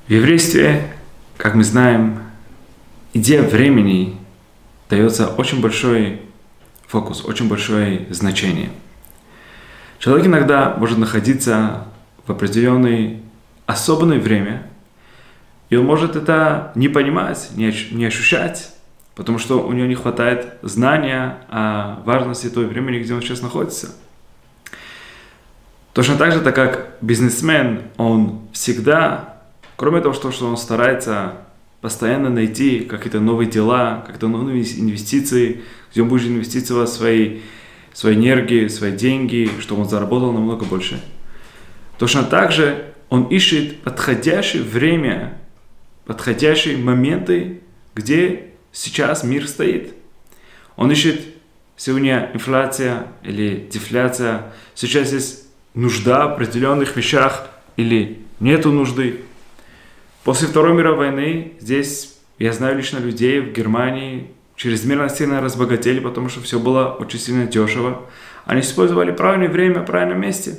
В еврействе, как мы знаем, идея времени дается очень большой фокус, очень большое значение. Человек иногда может находиться в определенное особенное время, и он может это не понимать, не ощущать, потому что у него не хватает знания о важности той времени, где он сейчас находится. Точно так же, так как бизнесмен, он всегда, кроме того, что он старается постоянно найти какие-то новые дела, какие-то новые инвестиции, где он будет инвестировать свои энергии, свои деньги, чтобы он заработал намного больше. Точно так же он ищет подходящее время, подходящие моменты, где сейчас мир стоит. Он ищет сегодня инфляция или дефляция, сейчас есть нужда в определенных вещах или нету нужды. После Второй мировой войны здесь, я знаю лично людей в Германии, чрезмерно сильно разбогатели, потому что все было очень сильно дешево. Они использовали правильное время в правильном месте.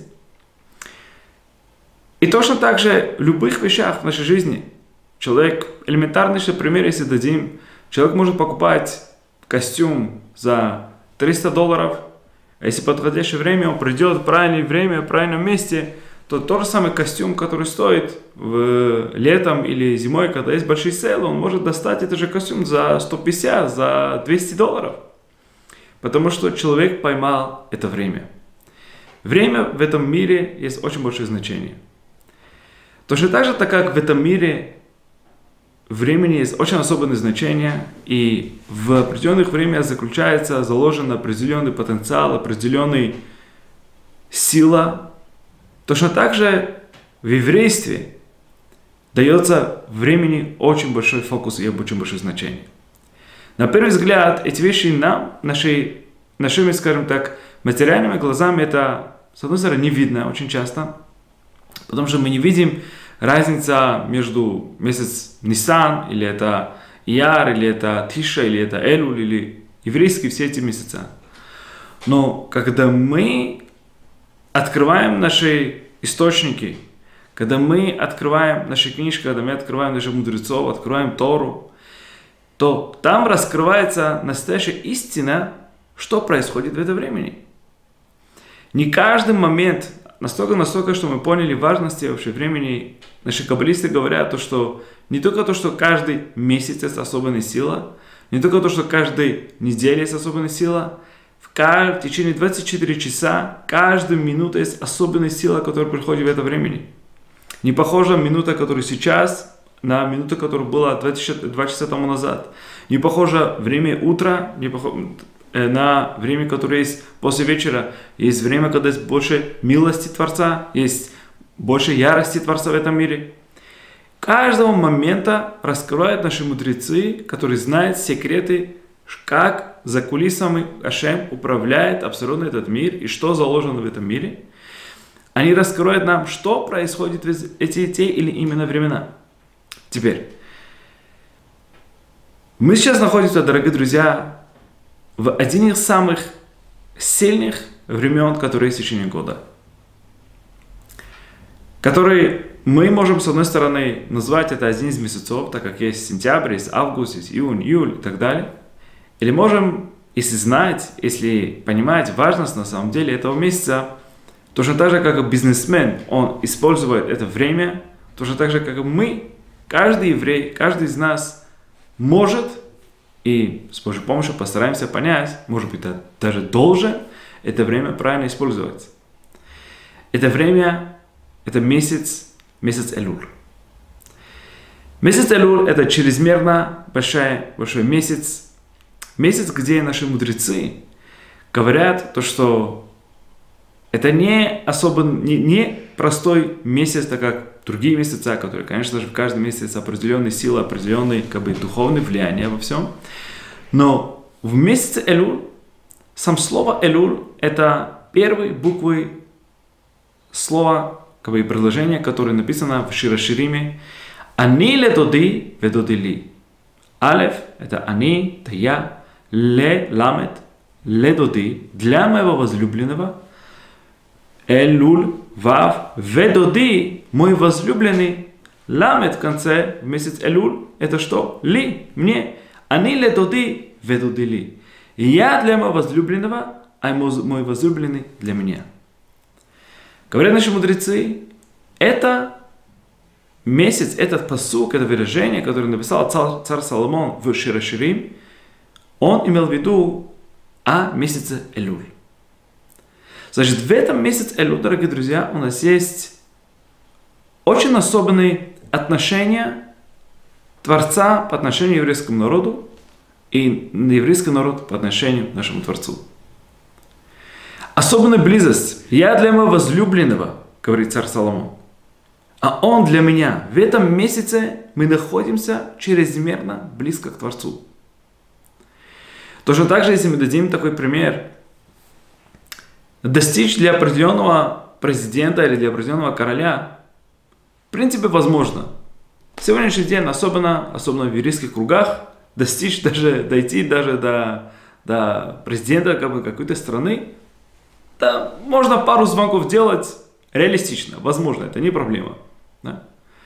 И точно так же в любых вещах в нашей жизни. Человек, элементарный пример, если дадим, человек может покупать костюм за $300, а если в подходящее время он придет в правильное время, в правильном месте, то тот же самый костюм, который стоит летом или зимой, когда есть большие сейлы, он может достать этот же костюм за $150, за $200. Потому что человек поймал это время. Время в этом мире есть очень большое значение. Точно так же, так как в этом мире времени есть очень особенное значение, и в определенных время заложен определенный потенциал, определенная сила. Точно так же в еврействе дается времени очень большой фокус и очень большое значение. На первый взгляд, эти вещи нам, нашими, скажем так, материальными глазами, это, с одной стороны, не видно очень часто, потому что мы не видим разница между месяц Нисан, или это Ияр, или это Тиша, или это Элуль, или еврейские все эти месяца. Но когда мы открываем наши источники, когда мы открываем наши книжки, когда мы открываем наших мудрецов, открываем Тору, то там раскрывается настоящая истина, что происходит в это время. Не каждый момент настолько, что мы поняли важности вообще времени. Наши каббалисты говорят, что не только то, что каждый месяц есть особенная сила, не только то, что каждая неделя есть особенная сила, в течение 24 часа, каждую минуту есть особенная сила, которая приходит в это время. Не похожа минута, которая сейчас, на минуту, которая была 2 часа тому назад. Не похоже время утра, на время, которое есть после вечера. Есть время, когда есть больше милости Творца, есть больше ярости Творца в этом мире. Каждого момента раскрывают наши мудрецы, которые знают секреты, как за кулисами Ашем управляет абсолютно этот мир и что заложено в этом мире. Они раскрывают нам, что происходит в те или именно времена. Теперь, мы сейчас находимся, дорогие друзья, в один из самых сильных времен, которые есть в течение года. Который мы можем, с одной стороны, назвать это один из месяцев, так как есть сентябрь, есть август, есть июнь, июль и так далее. Или можем, если знать, если понимать важность на самом деле этого месяца, точно так же, как и бизнесмен, он использует это время, точно так же, как и мы, каждый еврей, каждый из нас может, и с Божьей помощью постараемся понять, может быть, даже должен это время правильно использовать. Это время, это месяц Элуль. Месяц Элуль – это чрезмерно большой месяц, где наши мудрецы говорят, что это не простой месяц, так как другие месяца, которые, конечно же, в каждом месяце определенные силы, определенные духовные влияния во всем. Но в месяце Элуль, сам слово Элуль – это первые буквы слова, предложение, которое написано в Шир ха-Шириме. Ани ледоди ведоди ли. Алеф – это ани, это я. Ламет, ледоди, для моего возлюбленного. Элуль, вав, ведоди, мой возлюбленный, ламет в конце, в месяц Элюль, это что? Ли, мне. Они ле доди, ведуди ли. Я для моего возлюбленного, а мой возлюбленный для меня. Говорят наши мудрецы, это месяц, этот пасук, это выражение, которое написал царь Соломон в Шир ха-Ширим, он имел в виду о месяце Элюль. Значит, в этом месяце Элюль, дорогие друзья, у нас есть очень особенные отношения Творца по отношению к еврейскому народу и еврейский народ по отношению к нашему Творцу. Особенная близость. Я для моего возлюбленного, говорит царь Соломон, а он для меня. В этом месяце мы находимся чрезмерно близко к Творцу. Точно так же, если мы дадим такой пример, достичь для определенного президента или для определенного короля, в принципе, возможно. В сегодняшний день, особенно в еврейских кругах, дойти даже до президента какой-то страны, да, можно пару звонков делать реалистично, возможно, это не проблема. Да?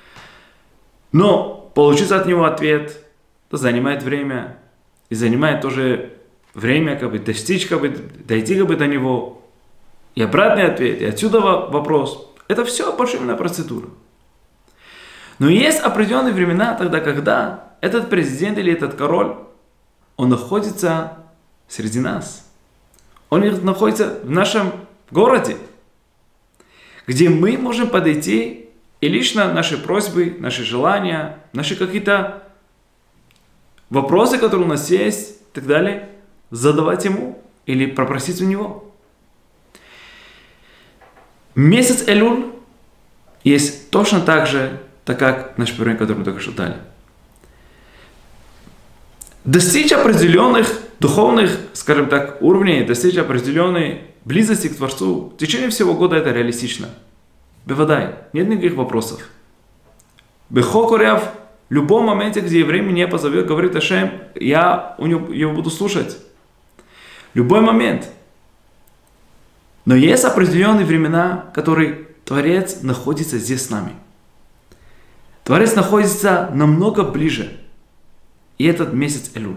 Но получить от него ответ занимает время, и занимает тоже время, дойти до него, и обратный ответ, и отсюда вопрос. Это все большая процедура. Но есть определенные времена тогда, когда этот президент или этот король, он находится среди нас. Он находится в нашем городе, где мы можем подойти и лично наши просьбы, наши желания, наши какие-то вопросы, которые у нас есть, и так далее, задавать ему или попросить у него. Месяц Элюль есть точно так же, так как наш пример, который мы только что дали. Достичь определенных духовных, скажем так, уровней, достичь определенной близости к Творцу в течение всего года это реалистично. Бевадай, нет никаких вопросов. Бехокоряв, в любом моменте, где еврей меня позовет, говорит Ашем, я его буду слушать. Любой момент. Но есть определенные времена, в которые Творец находится здесь с нами. Творец находится намного ближе. И этот месяц Элюль.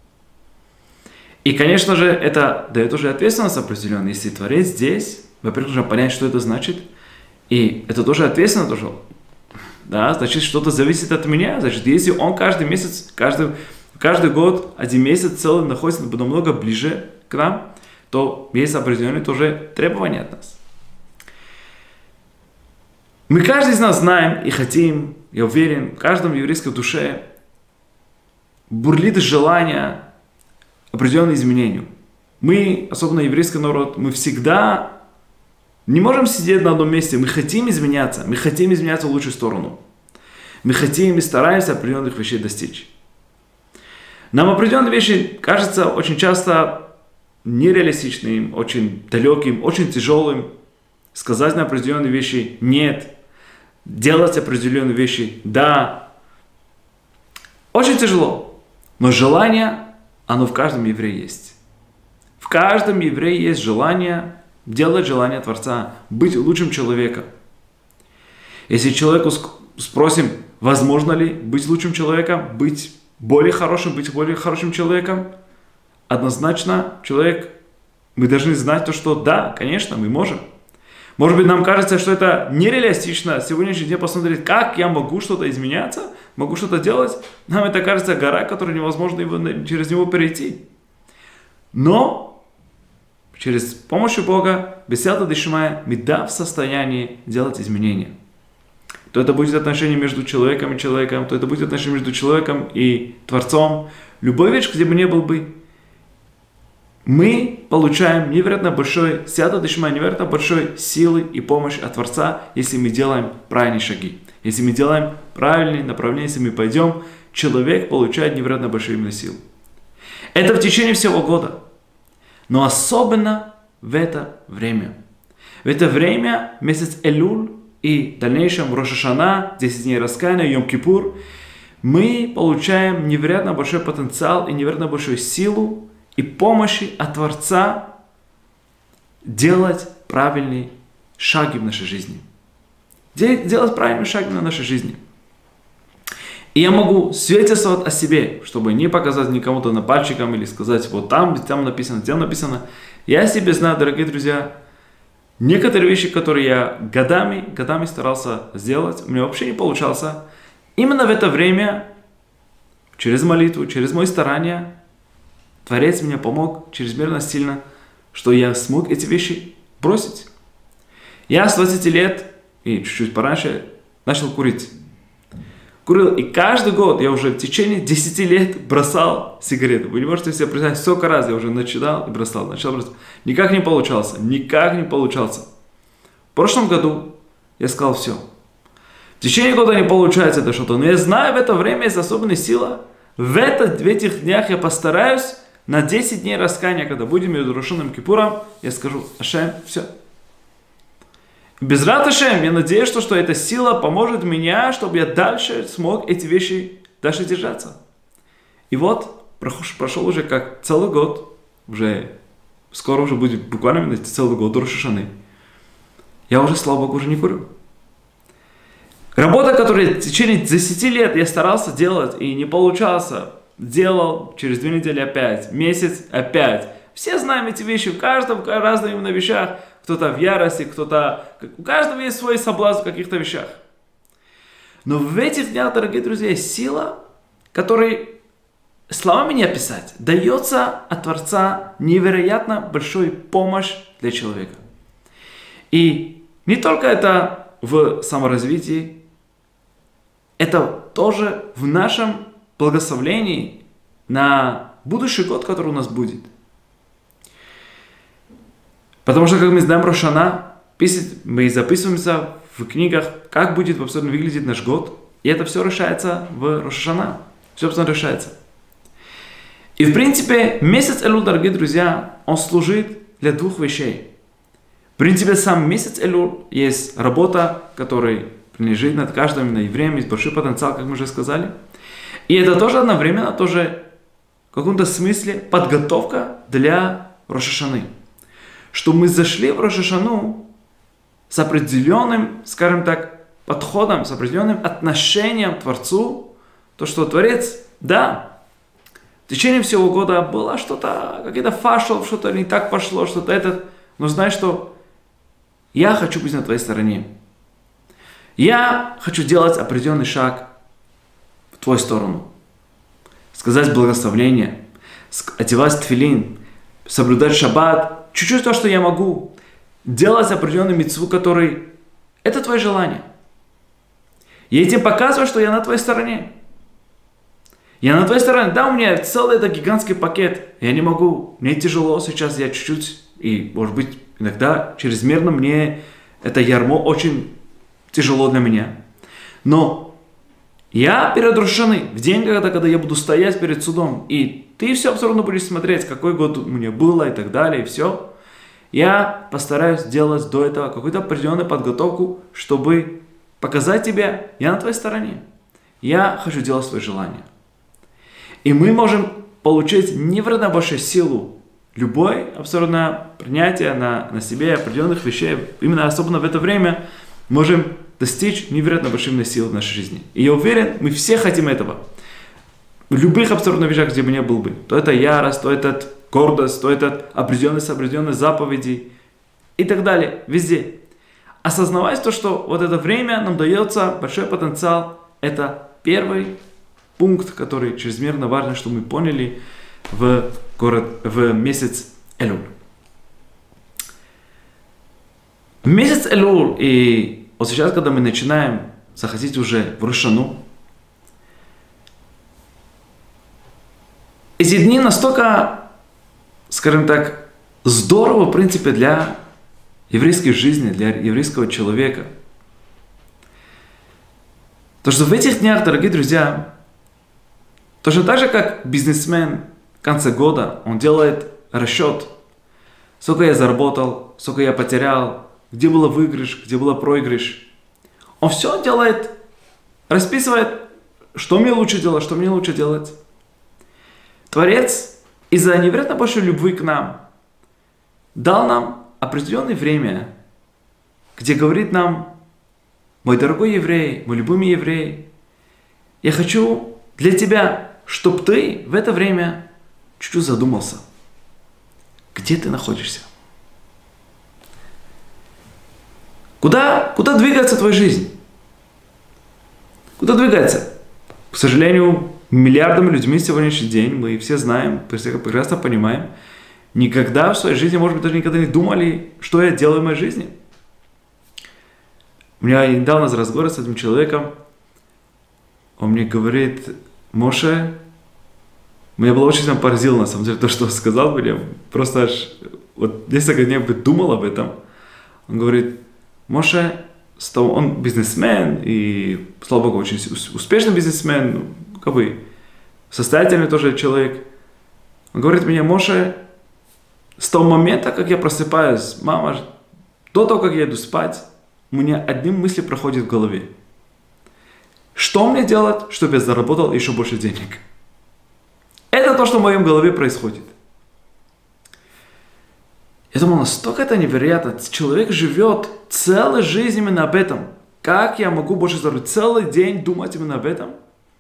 И, конечно же, это дает уже ответственность определенную. Если Творец здесь, во-первых, нужно понять, что это значит. И это тоже ответственно тоже. Да, значит, что-то зависит от меня. Значит, если он каждый месяц, каждый год, один месяц целый находится намного ближе к нам, то есть определенные тоже требования от нас. Мы каждый из нас знаем и хотим, я уверен, в каждом еврейской душе бурлит желание определенных изменений. Мы, особенно еврейский народ, мы всегда не можем сидеть на одном месте. Мы хотим изменяться в лучшую сторону. Мы хотим и стараемся определенных вещей достичь. Нам определенные вещи кажутся очень часто нереалистичным, очень далеким, очень тяжелым. Сказать на определенные вещи нет. Делать определенные вещи да. Очень тяжело. Но желание, оно в каждом еврее есть. В каждом еврее есть желание делать желание Творца, быть лучшим человеком. Если человеку спросим, возможно ли быть лучшим человеком, быть более хорошим человеком, однозначно мы должны знать то, что да, конечно, мы можем. Может быть, нам кажется, что это нереалистично сегодняшний день посмотреть, как я могу что-то изменяться, могу что-то делать. Нам это кажется гора, которую невозможно через него перейти. Но через помощь Бога, без сията дешимая, мы в состоянии делать изменения. То это будет отношение между человеком и человеком, то это будет отношение между человеком и Творцом. Любой вещь, где бы ни был бы, мы получаем невероятно большой сията дешимая, невероятно большой силы и помощь от Творца, если мы делаем правильные шаги. Если мы делаем правильные направления, если мы пойдем, человек получает невероятно большую именно силу. Это в течение всего года. Но особенно в это время. В это время, месяц Элюль и в дальнейшем Рош ха-Шана, 10 дней раскаяния, Йом-Кипур, мы получаем невероятно большой потенциал и невероятно большую силу и помощи от Творца делать правильные шаги в нашей жизни. Делать правильные шаги в нашей жизни. И я могу свидетельствовать о себе, чтобы не показать никому-то на пальчиком или сказать, вот там написано, там написано. Я себе знаю, дорогие друзья, некоторые вещи, которые я годами старался сделать, у меня вообще не получался. Именно в это время, через молитву, через мои старания, Творец мне помог чрезмерно сильно, что я смог эти вещи бросить. Я с 20 лет и чуть-чуть пораньше начал курить. Курил, и каждый год я уже в течение 10 лет бросал сигареты. Вы не можете себе представить, сколько раз я уже начинал и бросал. Никак не получался. В прошлом году я сказал, все. В течение года не получается это что-то. Но я знаю, в это время есть особенная сила. В этих днях я постараюсь на 10 дней раскаяния, когда будем между Рошаном и Кипуром, я скажу, Ашем, все. Без Раташем, я надеюсь, что эта сила поможет мне, чтобы я дальше смог эти вещи дальше держаться. И вот, прошел уже как целый год, уже скоро уже будет буквально целый год до Рош ха-Шаны. Я уже, слава Богу, уже не курю. Работа, которую в течение 10 лет я старался делать и не получался, делал через 2 недели опять, месяц опять. Все знаем эти вещи, в каждом разных именно вещах. Кто-то в ярости, у каждого есть свой соблазн в каких-то вещах. Но в этих днях, дорогие друзья, есть сила, которой словами не описать, дается от Творца невероятно большой помощь для человека. И не только это в саморазвитии, это тоже в нашем благословении на будущий год, который у нас будет. Потому что, как мы знаем, Рош ха-Шана, мы записываемся в книгах, как будет абсолютно выглядеть наш год. И это все решается в Рош ха-Шана. Все абсолютно решается. И в принципе, месяц Элуль, дорогие друзья, он служит для 2 вещей. В принципе, сам месяц Элуль есть работа, которая принадлежит над каждым именно евреем, есть большой потенциал, как мы уже сказали. И это тоже одновременно, тоже в каком-то смысле подготовка для Рош ха-Шаны. Что мы зашли в Рош ха-Шану с определенным, скажем так, подходом, с определенным отношением к Творцу, то, что Творец, да, в течение всего года было что-то, какие-то фашл, что-то не так пошло, что-то это, но знай, что я хочу быть на твоей стороне. Я хочу делать определенный шаг в твою сторону. Сказать благословение, одевать тфилин, соблюдать шаббат, чуть-чуть то, что я могу. Делать определенный мицву, который... Это твое желание. Я этим показываю, что я на твоей стороне. Я на твоей стороне. Да, у меня целый этот гигантский пакет. Я не могу. Мне тяжело сейчас. Я чуть-чуть... И, может быть, иногда чрезмерно мне это ярмо очень тяжело для меня. Но я перед Рош ха-Шаной, в день, когда я буду стоять перед судом, и ты все абсолютно будешь смотреть, какой год у меня было и так далее, и все. Я постараюсь делать до этого какую-то определенную подготовку, чтобы показать тебе, я на твоей стороне. Я хочу делать свои желания. И мы можем получить невероятно большую силу, любое абсолютно принятие на себе определенных вещей, именно особенно в это время, можем достичь невероятно большой силы в нашей жизни. И я уверен, мы все хотим этого. В любых абсолютно вещах, где бы не был бы. То это ярость, то это гордость, то это определенные заповеди и так далее. Везде. Осознавая то, что вот это время нам дается большой потенциал, это первый пункт, который чрезмерно важно, что мы поняли в месяц Элуль. В месяц Элуль, и вот сейчас, когда мы начинаем заходить уже в Рош ха-Шану, эти дни настолько, скажем так, здорово, в принципе, для еврейской жизни, для еврейского человека. То, что в этих днях, дорогие друзья, точно так же, как бизнесмен в конце года, он делает расчет, сколько я заработал, сколько я потерял, где был выигрыш, где был проигрыш. Он все делает, расписывает, что мне лучше делать, что мне лучше делать. Творец из-за невероятно большой любви к нам дал нам определенное время, где говорит нам: мой дорогой еврей, мой любимый еврей, я хочу для тебя, чтобы ты в это время чуть-чуть задумался. Где ты находишься? Куда двигается твоя жизнь? Куда двигается? К сожалению, миллиардами людьми сегодняшний день, мы все знаем, прекрасно понимаем, никогда в своей жизни, может быть, даже никогда не думали, что я делаю в моей жизни. У меня недавно разговор с этим человеком, он мне говорит: Моше, меня было очень поразило, на самом деле, то, что он сказал мне, просто аж вот несколько дней думал об этом. Он говорит: Моше, он бизнесмен, и, слава Богу, очень успешный бизнесмен, как бы состоятельный тоже человек. Он говорит мне: Моше, с того момента, как я просыпаюсь, мама, до того, как я иду спать, у меня одни мысли проходят в голове. Что мне делать, чтобы я заработал еще больше денег? Это то, что в моем голове происходит. Я думал, настолько это невероятно. Человек живет целую жизнь именно об этом. Как я могу больше заработать? Целый день думать именно об этом.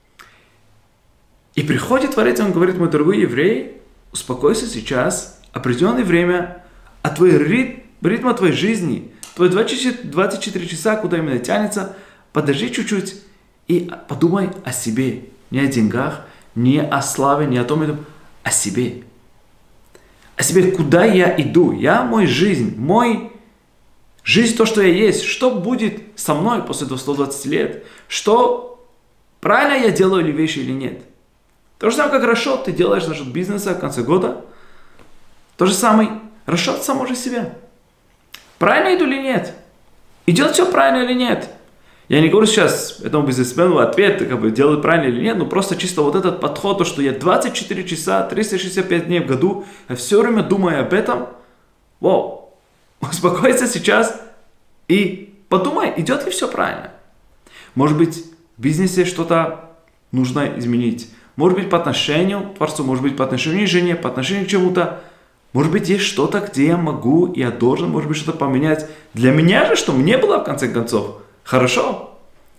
И приходит Творец, он говорит: мой дорогой еврей, успокойся сейчас, определенное время, а ритма твоей жизни, твои 24 часа, куда именно тянется, подожди чуть-чуть и подумай о себе. Не о деньгах, не о славе, не о том, о себе. О себе, куда я иду. Мой жизнь, то, что я есть. Что будет со мной после 120 лет? Что правильно я делаю ли вещи или нет? То же самое, как расчет ты делаешь насчет бизнеса в конце года. То же самое расчет самого себя. Правильно иду или нет? Идет все правильно или нет? Я не говорю сейчас этому бизнесмену ответ, делаю правильно или нет, но просто чисто вот этот подход, то, что я 24 часа, 365 дней в году, я все время думаю об этом. Вау, успокойся сейчас и подумай, идет ли все правильно. Может быть, в бизнесе что-то нужно изменить. Может быть, по отношению к Творцу, может быть, по отношению к жене, по отношению к чему-то. Может быть, есть что-то, где я могу, я должен, может быть, что-то поменять. Для меня же, что мне было, в конце концов, хорошо.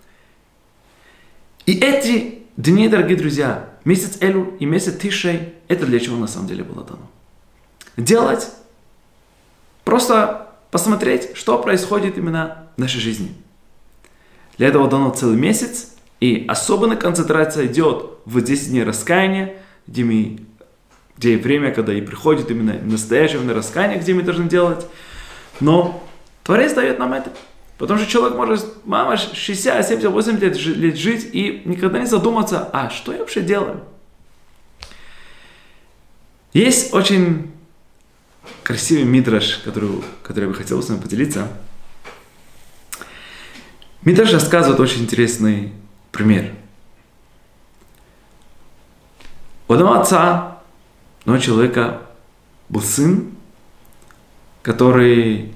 И эти дни, дорогие друзья, месяц Элуль и месяц Тишрей, это для чего на самом деле было дано? Делать, просто посмотреть, что происходит именно в нашей жизни. Для этого дано целый месяц, и особенная концентрация идет в 10 дней раскаяния, где время, когда и приходит именно настоящее раскаяние, где мы должны делать. Но Творец дает нам это. Потому что человек может, 60, 70, 80 лет жить и никогда не задуматься, а что я вообще делаю? Есть очень красивый мидраш, который я бы хотел с вами поделиться. Мидраш рассказывает очень интересный пример. У одного отца, одного человека был сын, который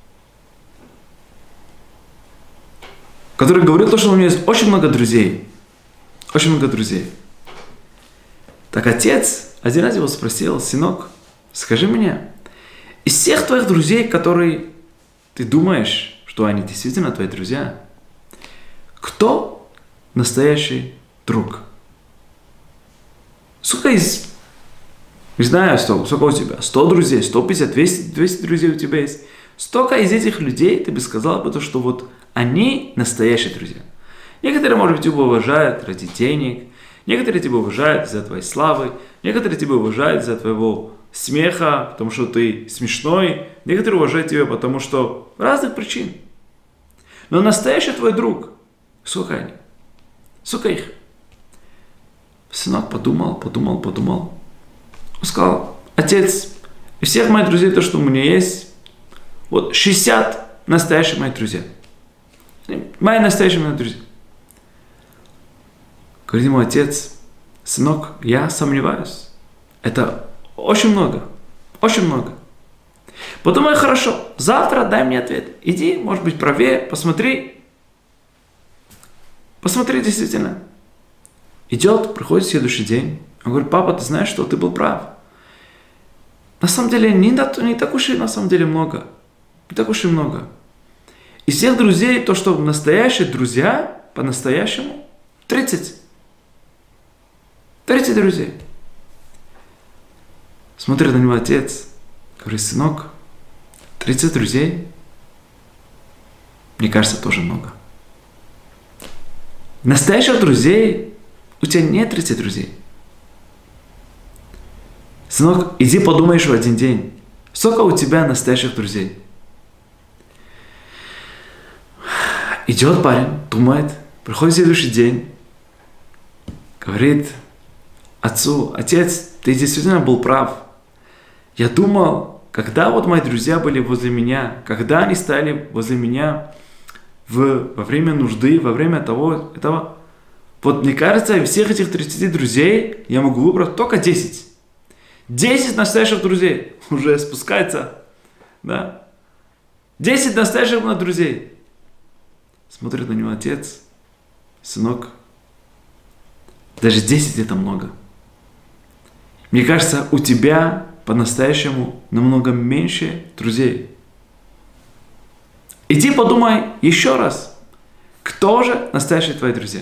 говорил, что у него есть очень много друзей. Очень много друзей. Так отец один раз его спросил: сынок, скажи мне, из всех твоих друзей, которые ты думаешь, что они действительно твои друзья, кто настоящий друг? Сколько не знаю, сколько у тебя, 100 друзей, 150, 200 друзей у тебя есть. Столько из этих людей ты бы сказал, потому что вот они настоящие друзья. Некоторые, может быть, тебя уважают ради денег, некоторые тебя уважают из-за твоей славы, некоторые тебя уважают из-за твоего смеха, потому что ты смешной, некоторые уважают тебя, потому что разных причин. Но настоящий твой друг, сколько они? Сколько их? Сынок подумал. Он сказал: отец, из всех моих друзей, то, что у меня есть, вот 60 настоящих моих друзей. Мои настоящие мои друзья. Говорит ему отец: сынок, я сомневаюсь. Это очень много. Очень много. Подумай хорошо. Завтра дай мне ответ. Иди, может быть, правее, посмотри. Посмотри действительно. Идет, приходит следующий день. Он говорит: папа, ты знаешь, что ты был прав. На самом деле, не так уж и на самом деле много. Не так уж и много. Из всех друзей, то, что настоящие друзья, по-настоящему, 30. 30 друзей. Смотрит на него отец, говорит: сынок, 30 друзей, мне кажется, тоже много. Настоящих друзей у тебя нет 30 друзей. Сынок, иди подумаешь в один день, сколько у тебя настоящих друзей. Идет парень, думает, приходит следующий день, говорит отцу: отец, ты действительно был прав. Я думал, когда вот мои друзья были возле меня, когда они стали возле меня во время нужды, во время этого, вот мне кажется, из всех этих 30 друзей я могу выбрать только 10. 10 настоящих друзей уже спускается, да? 10 настоящих друзей. Смотрит на него отец: сынок, даже 10 это много. Мне кажется, у тебя по-настоящему намного меньше друзей. Иди подумай еще раз, кто же настоящие твои друзья.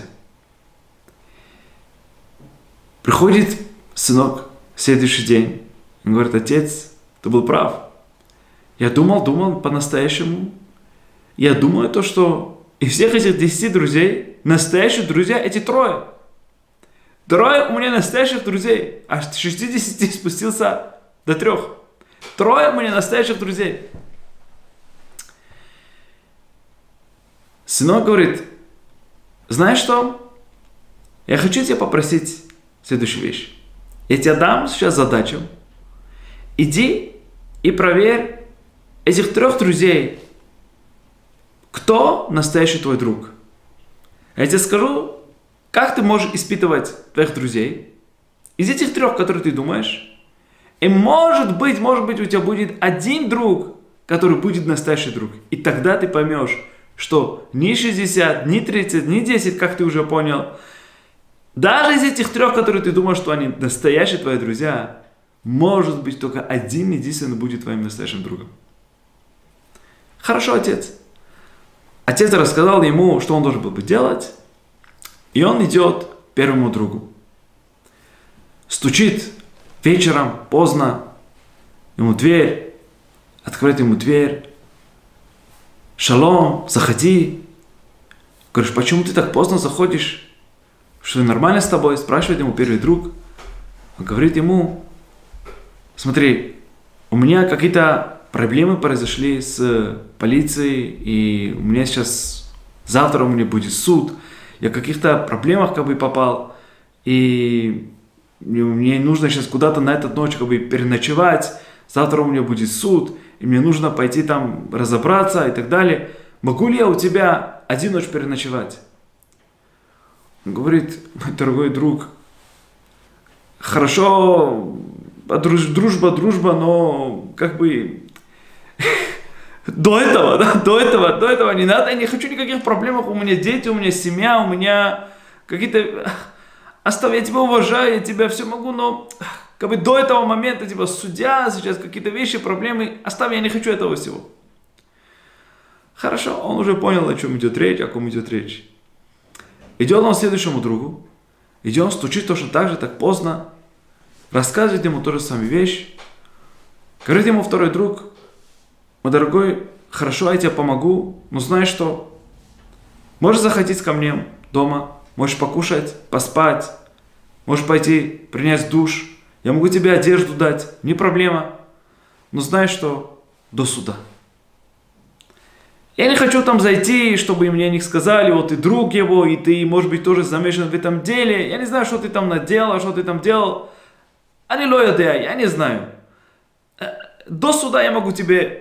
Приходит сынок в следующий день, он говорит: отец, ты был прав. Я думал по-настоящему. Я думаю то, что из всех этих 10 друзей, настоящие друзья эти 3. 3 у меня настоящих друзей, аж с 60 спустился до 3. 3 у меня настоящих друзей. Сынок говорит: знаешь что? Я хочу тебя попросить следующую вещь. Я тебе дам сейчас задачу. Иди и проверь этих 3 друзей, кто настоящий твой друг. Я тебе скажу, как ты можешь испытывать твоих друзей. Из этих 3, которые ты думаешь, и может быть, у тебя будет один друг, который будет настоящий друг. И тогда ты поймешь, что ни 60, ни 30, ни 10, как ты уже понял, даже из этих 3, которые ты думаешь, что они настоящие твои друзья, может быть, только один единственный будет твоим настоящим другом. Хорошо, отец. Отец рассказал ему, что он должен был бы делать, и он идет к первому другу. Стучит вечером, поздно, ему дверь, открывает ему дверь. Шалом, заходи. Говоришь: почему ты так поздно заходишь? Что нормально с тобой? Спрашивает ему первый друг. Он говорит ему: смотри, у меня какие-то проблемы произошли с полицией, и у меня сейчас, завтра у меня будет суд. Я в каких-то проблемах попал, и мне нужно сейчас куда-то на эту ночь переночевать. Завтра у меня будет суд, и мне нужно пойти там разобраться и так далее. Могу ли я у тебя один ночь переночевать? Он говорит: мой дорогой друг, хорошо, дружба, но до этого не надо, я не хочу никаких проблем, у меня дети, у меня семья, у меня какие-то... Оставь, я тебя уважаю, я тебя все могу, но до этого момента, судья, сейчас какие-то вещи, проблемы, оставь, я не хочу этого всего. Хорошо, он уже понял, о чем идет речь, о ком идет речь. Идет он к следующему другу, идет, стучит точно так же, так поздно, рассказывает ему ту же самую вещь. Говорит ему второй друг: мой дорогой, хорошо, я тебе помогу, но знаешь что? Можешь заходить ко мне дома, можешь покушать, поспать, можешь пойти принять душ, я могу тебе одежду дать, не проблема. Но знаешь что? До суда. Я не хочу там зайти, чтобы мне не сказали: вот ты друг его, и ты, может быть, тоже замешан в этом деле. Я не знаю, что ты там наделал, что ты там делал. Я не знаю. До суда я могу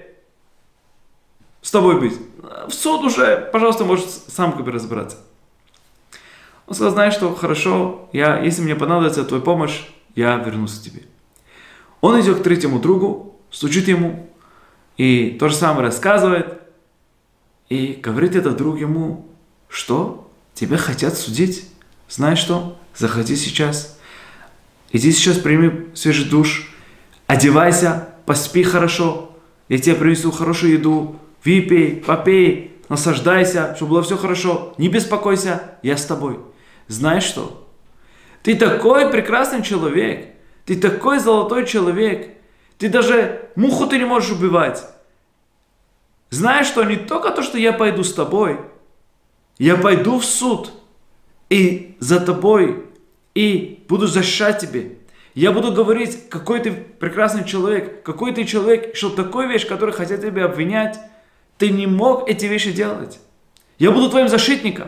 с тобой быть. В суд уже, пожалуйста, можешь сам разобраться. Он сказал: знаешь что, хорошо, если мне понадобится твоя помощь, я вернусь к тебе. Он идет к третьему другу, стучит ему, и то же самое рассказывает. И говорит этот друг ему: что? Тебя хотят судить? Знаешь что? Заходи сейчас. Иди сейчас, прими свежий душ. Одевайся, поспи хорошо. Я тебе принесу хорошую еду. Выпей, попей, наслаждайся, чтобы было все хорошо. Не беспокойся, я с тобой. Знаешь что? Ты такой прекрасный человек. Ты такой золотой человек. Ты даже муху ты не можешь убивать. Знаешь, что не только то, что я пойду с тобой, я пойду в суд и за тобой, и буду защищать тебе. Я буду говорить, какой ты прекрасный человек, какой ты человек, что такую вещь, которую хотят тебя обвинять, ты не мог эти вещи делать. Я буду твоим защитником.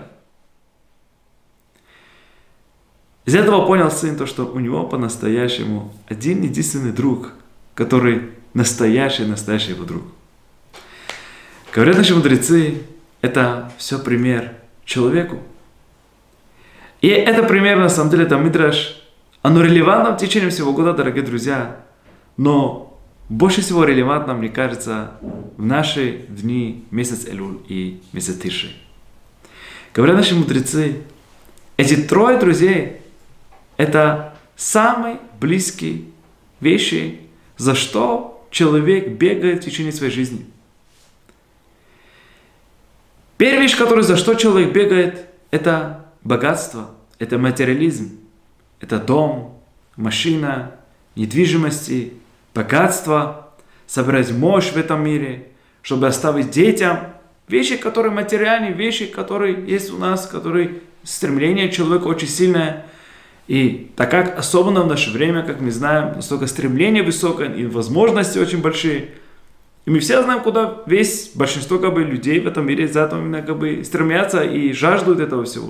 Из этого понял сын то, что у него по-настоящему один единственный друг, который настоящий его друг. Говорят наши мудрецы, это все пример человеку. И это пример, на самом деле, это мидраш, оно релевантно в течение всего года, дорогие друзья, но больше всего релевантно, мне кажется, в наши дни, месяц Элуль и месяц Тишри. Говорят наши мудрецы, эти трое друзей, это самые близкие вещи, за что человек бегает в течение своей жизни. Первая вещь, за что человек бегает, это богатство, это материализм, это дом, машина, недвижимости, богатство, собирать мощь в этом мире, чтобы оставить детям вещи, которые материальные, вещи, которые есть у нас, которые стремление человека очень сильное. И так как особенно в наше время, как мы знаем, настолько стремление высокое и возможности очень большие. И мы все знаем, куда большинство людей в этом мире за это именно стремятся и жаждут этого всего.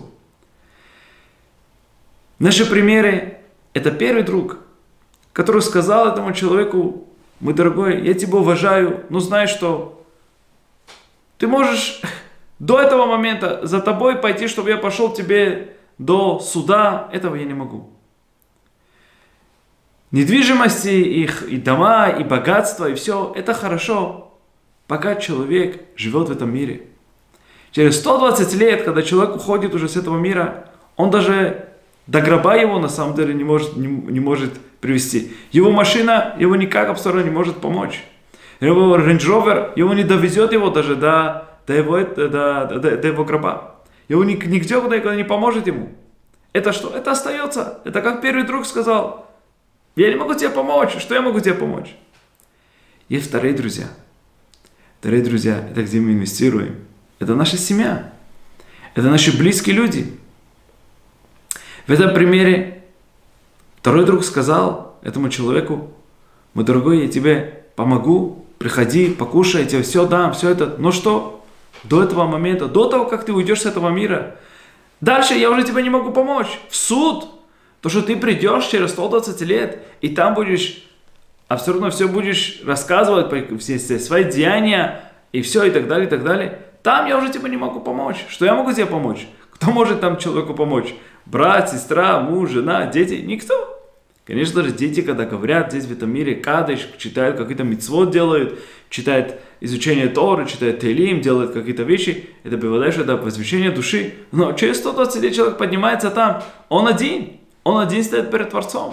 Наши примеры – это первый друг, который сказал этому человеку: мой дорогой, я тебя уважаю, но знай, что ты можешь до этого момента за тобой пойти, чтобы я пошел тебе до суда, этого я не могу. Недвижимости, их и дома, и богатство, и все, это хорошо, пока человек живет в этом мире. Через 120 лет, когда человек уходит уже с этого мира, он даже до гроба его на самом деле не может привести. Его машина его никак абсолютно не может помочь. Его Range Rover его не довезет его даже до его гроба. Его нигде никуда не поможет ему. Это что? Это остается. Это как первый друг сказал: я не могу тебе помочь. Что я могу тебе помочь? Есть вторые друзья. Вторые друзья – это где мы инвестируем. Это наша семья. Это наши близкие люди. В этом примере второй друг сказал этому человеку: мой дорогой, я тебе помогу, приходи, покушай, я тебе все дам, все это. Но что? До этого момента, до того, как ты уйдешь с этого мира, дальше я уже тебе не могу помочь. В суд. То, что ты придешь через 120 лет, и там будешь, абсолютно все будешь рассказывать, все свои деяния, и все, и так далее, и так далее. Там я уже тебе не могу помочь. Что я могу тебе помочь? Кто может там человеку помочь? Брат, сестра, муж, жена, дети? Никто. Конечно же, дети, когда говорят здесь в этом мире кадыш, читают какие-то мицвот делают, читают изучение Торы, читают Теилим, делают какие-то вещи, это бывает, что это возвещение души. Но через 120 лет человек поднимается там, он один стоит перед Творцом.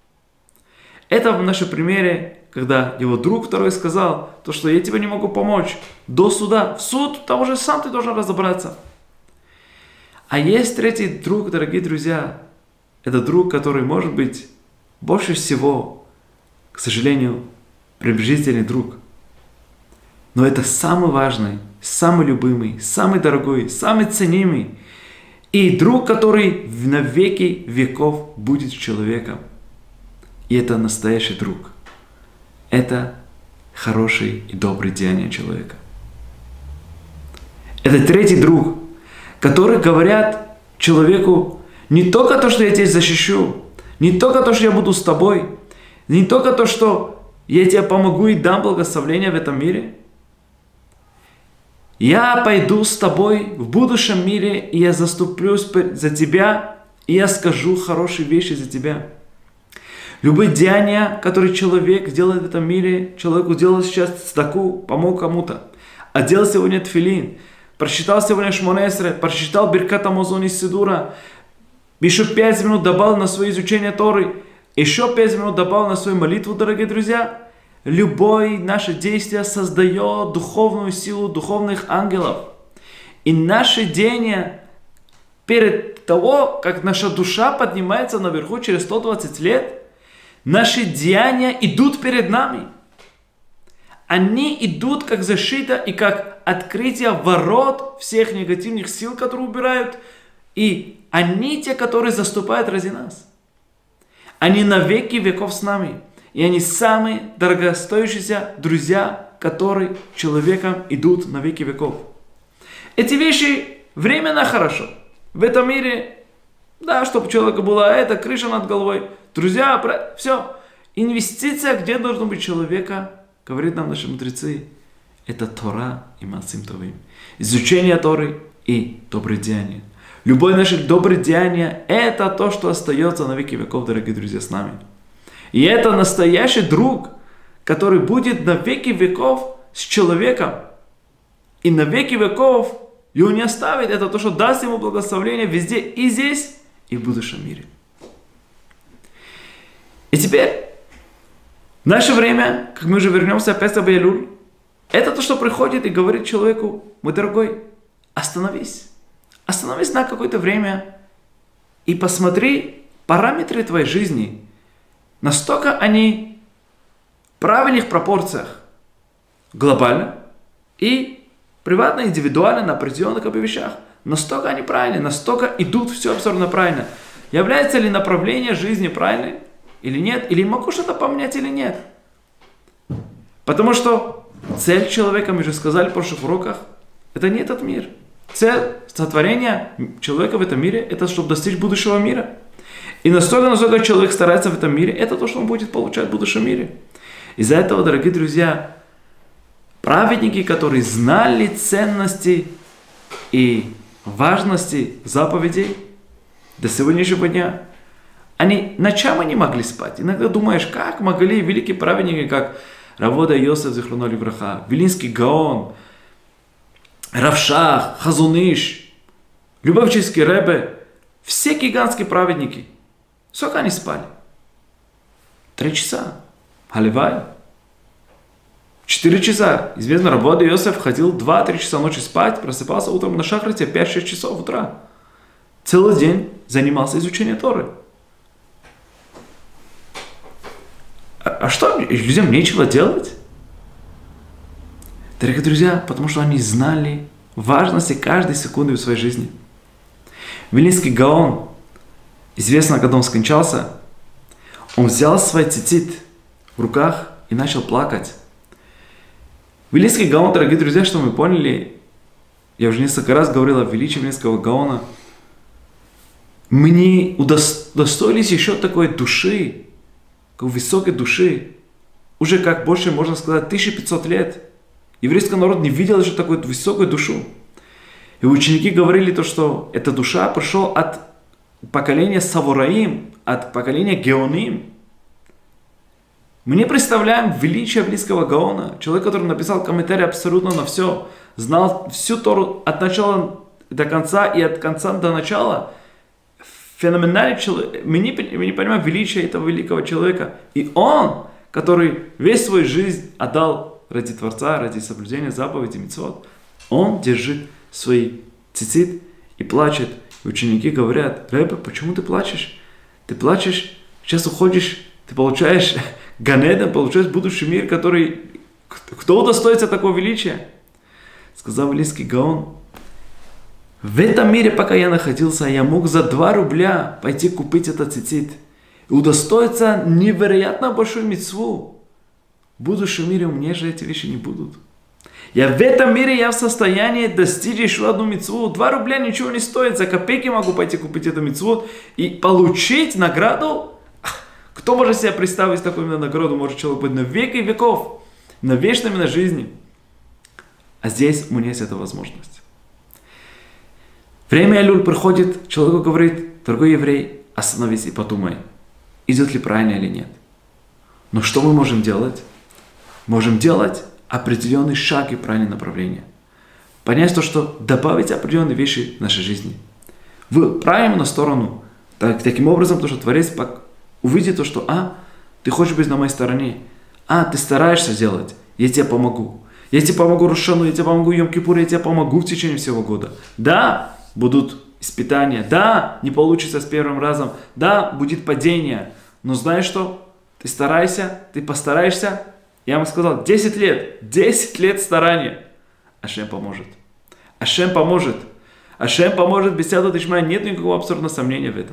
Это в нашем примере, когда его друг второй сказал, то, что я тебе не могу помочь до суда. В суд, там уже сам ты должен разобраться. А есть третий друг, дорогие друзья. Это друг, который может быть больше всего, к сожалению, приближительный друг. Но это самый важный, самый любимый, самый дорогой, самый ценимый. И друг, который на веки веков будет человеком. И это настоящий друг. Это хороший и добрый деяния человека. Это третий друг, который говорят человеку не только то, что я тебя защищу, не только то, что я буду с тобой, не только то, что я тебе помогу и дам благословение в этом мире. Я пойду с тобой в будущем мире, и я заступлюсь за тебя, и я скажу хорошие вещи за тебя. Любые деяния, которые человек делает в этом мире, человеку делал сейчас цдаку, помог кому-то, одел сегодня тфилин, прочитал сегодня Шмоне Эсре, прочитал Биркат Амазон из Сидура, еще 5 минут добавил на свое изучение Торы, еще 5 минут добавил на свою молитву, дорогие друзья. Любое наше действие создает духовную силу духовных ангелов. И наши деяния перед того, как наша душа поднимается наверху через 120 лет, наши деяния идут перед нами. Они идут как защита и как открытие ворот всех негативных сил, которые убирают. И они те, которые заступают ради нас. Они на веки веков с нами. И они самые дорогостоящиеся друзья, которые человеком идут на веки веков. Эти вещи временно хорошо. В этом мире, да, чтобы у человека была эта крыша над головой, друзья, все. Инвестиция, где должен быть человека, говорит нам наши мудрецы, это Тора и Маасим Товим. Изучение Торы и добрые деяния. Любое наше доброе деяние – это то, что остается на веки веков, дорогие друзья, с нами. И это настоящий друг, который будет на веки веков с человеком. И на веки веков его не оставит. Это то, что даст ему благословение везде, и здесь, и в будущем мире. И теперь, в наше время, как мы уже вернемся опять в Элуль, это то, что приходит и говорит человеку: мой дорогой, остановись. Остановись на какое-то время и посмотри параметры твоей жизни. Настолько они в правильных пропорциях, глобально и приватно, индивидуально, на определенных вещах. Настолько они правильные, настолько идут все абсолютно правильно. Является ли направление жизни правильным или нет? Или могу что-то поменять или нет? Потому что цель человека, мы же сказали в прошлых уроках, это не этот мир. Цель сотворения человека в этом мире, это чтобы достичь будущего мира. И настолько человек старается в этом мире, это то, что он будет получать в будущем мире. Из-за этого, дорогие друзья, праведники, которые знали ценности и важности заповедей до сегодняшнего дня, они ночами не могли спать. Иногда думаешь, как могли великие праведники, как Равода Йосеф Зихроно Левраха, Вилинский Гаон, Рав Шах, Хазон Иш, Любавческий Ребе, все гигантские праведники. Сколько они спали? 3 часа. Халивай. 4 часа. Известно, Равода Йосеф ходил 2-3 часа ночи спать, просыпался утром на шахрате 5-6 часов утра. Целый день занимался изучением Торы. А что, людям нечего делать? Дорогие друзья, потому что они знали важности каждой секунды в своей жизни. Вилинский Гаон, известно, когда он скончался, он взял свой цицит в руках и начал плакать. Вилинский Гаон, дорогие друзья, что мы поняли, я уже несколько раз говорил о величии Вилинского Гаона, мы не удостоились еще такой души, такой высокой души, уже как больше, можно сказать, 1500 лет. Еврейский народ не видел еще такую высокую душу. И ученики говорили то, что эта душа пришла от поколения Савураим, от поколения Геоним. Мы не представляем величие Вилинского Гаона, человек, который написал комментарий абсолютно на все, знал всю Тору от начала до конца и от конца до начала. Феноменальный человек. Мы не понимаем величие этого великого человека. И он, который весь свою жизнь отдал ради Творца, ради соблюдения заповедей мицвот, он держит свой цицит и плачет. И ученики говорят: Ребе, почему ты плачешь? Ты плачешь, сейчас уходишь, ты получаешь Ганеден, получаешь будущий мир, который... Кто удостоится такого величия? Сказал Вилинский Гаон: в этом мире, пока я находился, я мог за 2 рубля пойти купить этот цицит и удостоиться невероятно большую мицву. В будущем мире у меня же эти вещи не будут. В этом мире я в состоянии достичь еще одну мицву. 2 рубля ничего не стоит. За копейки могу пойти купить эту мицву и получить награду. Кто может себе представить такую награду? Может человек быть на веки веков, на вечной именно жизни. А здесь у меня есть эта возможность. Время Элуль приходит, человеку говорит: дорогой еврей, остановись и подумай, идет ли правильно или нет. Но что мы можем делать? Можем делать определенные шаги в правильное направление. Понять то, что добавить определенные вещи в нашей жизни. В правильную сторону. Таким образом, то, что Творец увидит то, что ты хочешь быть на моей стороне. Ты стараешься делать. Я тебе помогу. Я тебе помогу Рошану, я тебе помогу Йом-Кипур, я тебе помогу в течение всего года. Да, будут испытания. Да, не получится с первым разом. Да, будет падение. Но знаешь что? Ты старайся, ты постараешься. Я вам сказал, 10 лет. 10 лет старания. Ашем поможет. Ашем поможет. Ашем поможет без сиата дишмая. Нет никакого абсурдного сомнения в этом.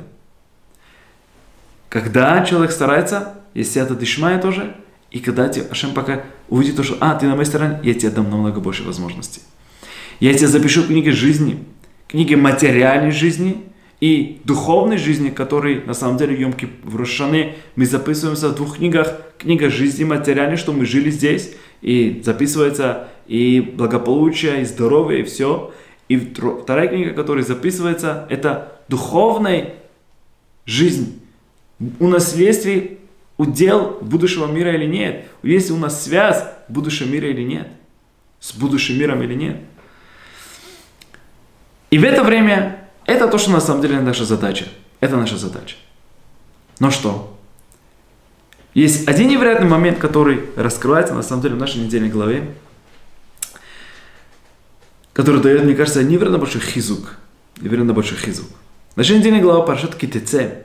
Когда человек старается, есть сиата дишмая тоже. И когда Ашем пока увидит то, что ты на моей стороне, я тебе дам намного больше возможностей. Я тебя запишу в книге жизни, книге материальной жизни и духовной жизни, которые на самом деле в Рош ха-Шана мы записываемся в 2 книгах. Книга жизни материальной, что мы жили здесь, и записывается и благополучие, и здоровье, и все. И вторая книга, которая записывается, это духовная жизнь. У наследствия удел будущего мира или нет. Есть у нас связь с будущим миром или нет. С будущим миром или нет. И в это время, это то, что на самом деле наша задача. Это наша задача. Но что? Есть один невероятный момент, который раскрывается на самом деле в нашей недельной главе, который дает, мне кажется, невероятно большой хизук. Невероятно большой хизук. Наша недельная глава Парашат Ки-Теце.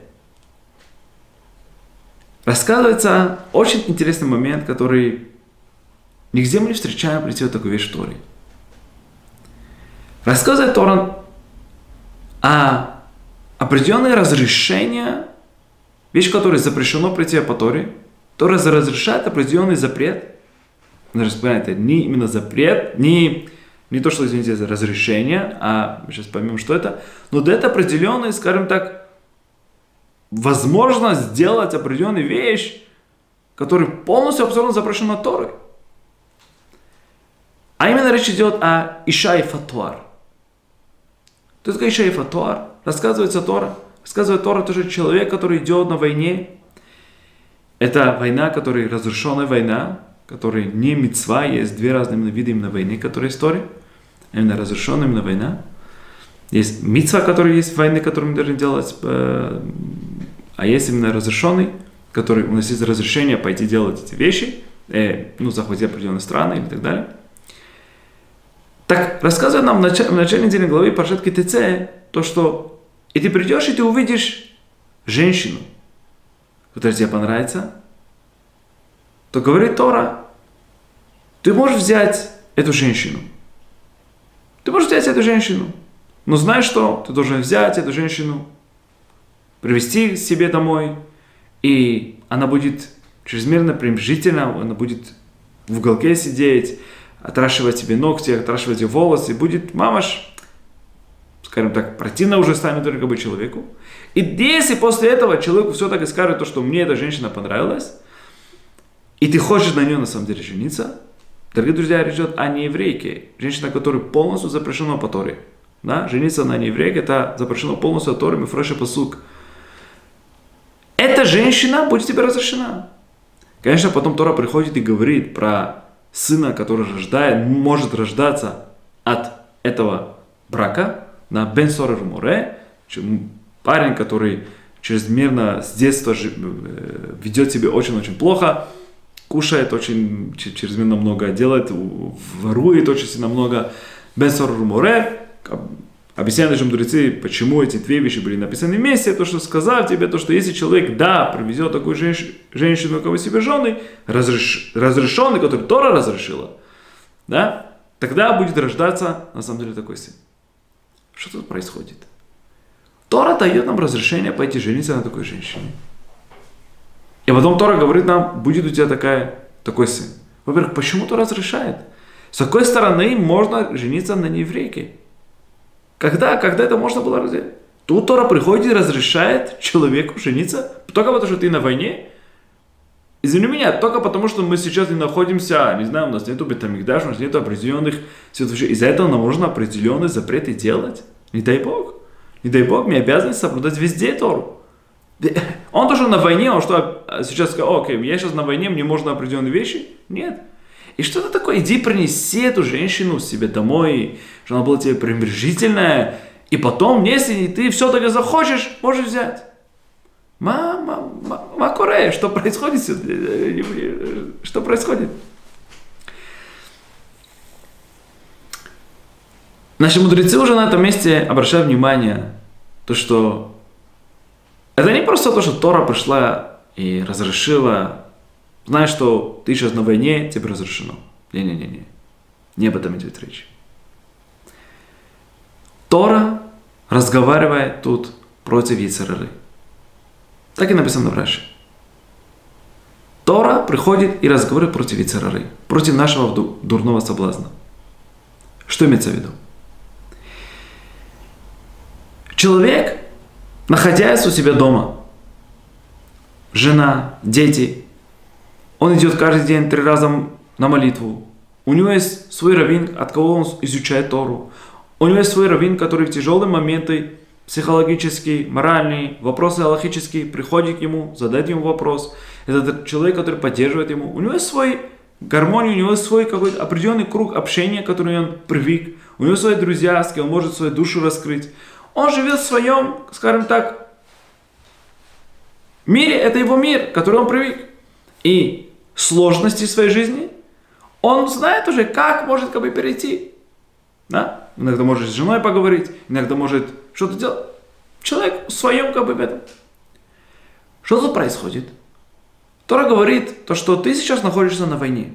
Рассказывается очень интересный момент, который нигде мы не встречаем прийти вот такую вещь в Торе. Рассказывает Тора о определенные разрешения, вещь, которая запрещено прийти по Торе. Тора разрешает определенный запрет. Это не именно запрет, не то, что, извините, за разрешение, а мы сейчас поймем, что это. Но это определенный, скажем так, возможно сделать определенную вещь, которая полностью абсолютно запрещена Торой. А именно речь идет о Иша и Фатуар. Кто такой Иша и Фатуар? Рассказывает Тора, тоже человек, который идет на войне. Это война, которая разрешенная война, которая не мицва, есть 2 разные виды именно войны, которые есть в Торе. Именно разрешенная именно война. Есть мицва, которая есть в войне, которую мы должны делать, а есть именно разрешенный, который у нас есть разрешение пойти делать эти вещи, захватить определенные страны и так далее. Так, рассказывает нам в начале недельной главы Парашат Ки-Теце, то, что и ты придешь, и ты увидишь женщину, которая тебе понравится, то говорит Тора, ты можешь взять эту женщину. Но знаешь что? Ты должен взять эту женщину, привести к себе домой, и она будет чрезмерно пренебрежительна, она будет в уголке сидеть, отращивать тебе ногти, отращивать тебе волосы, будет мамаш, скажем так, противно уже станет только бы человеку. И если после этого человеку все-таки скажет то, что мне эта женщина понравилась, и ты хочешь на нее на самом деле жениться, дорогие друзья, речь идет о нееврейке, женщина, которая полностью запрещена по Торе. Да? Жениться на нееврейке, это запрещено полностью по Торе, Мифреш Пасук. Эта женщина будет тебе разрешена. Конечно, потом Тора приходит и говорит про сына, который может рождаться от этого брака, на Бен Сорер Море, парень, который чрезмерно с детства ведет себя очень-очень плохо, кушает очень чрезмерно много, делает, ворует очень сильно много. Бен Сорер Море, объясняют наши мудрецы, почему эти 2 вещи были написаны вместе, то, что сказал тебе, то, что если человек, привезет такую женщину, у кого себе жены, разрешенный, который Тора разрешила, да, тогда будет рождаться, на самом деле, такой сын. Что тут происходит? Тора дает нам разрешение пойти жениться на такой женщине. И потом Тора говорит нам, будет у тебя такой сын. Во-первых, почему Тора разрешает? С какой стороны можно жениться на нееврейке? Когда это можно было разделить? Тут Тора приходит и разрешает человеку жениться только потому, что ты на войне. Извини меня, только потому, что мы сейчас не находимся, не знаю, у нас нету бет-амикдаш, у нас нету определенных святых. Из-за этого нам нужно определенные запреты делать. Не дай Бог, мне обязаны соблюдать везде Тору. Он тоже на войне, он что, сейчас сказал, окей, я сейчас на войне, мне можно определенные вещи? Нет. И что это такое? Иди принеси эту женщину себе домой, чтобы она была тебе пренебрежительная, и потом, если ты все-таки захочешь, можешь взять. Макуре, что происходит? Что происходит? Наши мудрецы уже на этом месте обращают внимание, то, что это не просто то, что Тора пришла и разрешила, знаешь, что ты сейчас на войне, тебе разрешено. Не-не-не-не. Не об этом идет речь. Тора разговаривает тут против Йецер ара. Так и написано в Раши. Тора приходит и разговаривает против Йецер ара, против нашего дурного соблазна. Что имеется в виду? Человек, находясь у себя дома, жена, дети, он идет каждый день 3 раза на молитву. У него есть свой раввин, от кого он изучает Тору. У него есть свой раввин, который в тяжелые моменты, психологические, моральные, вопросы аллахические, приходит к ему, задает ему вопрос. Это человек, который поддерживает ему. У него есть свой гармония, у него есть свой какой-то определенный круг общения, к которому он привык. У него свои друзья, с кем он может свою душу раскрыть. Он живет в своем, скажем так, мире, это его мир, к которому он привык. И сложности своей жизни он знает уже, как может перейти. Да? Иногда может с женой поговорить, иногда может что-то делать. Человек в своем этом. Что тут происходит? Тора говорит, то, что ты сейчас находишься на войне.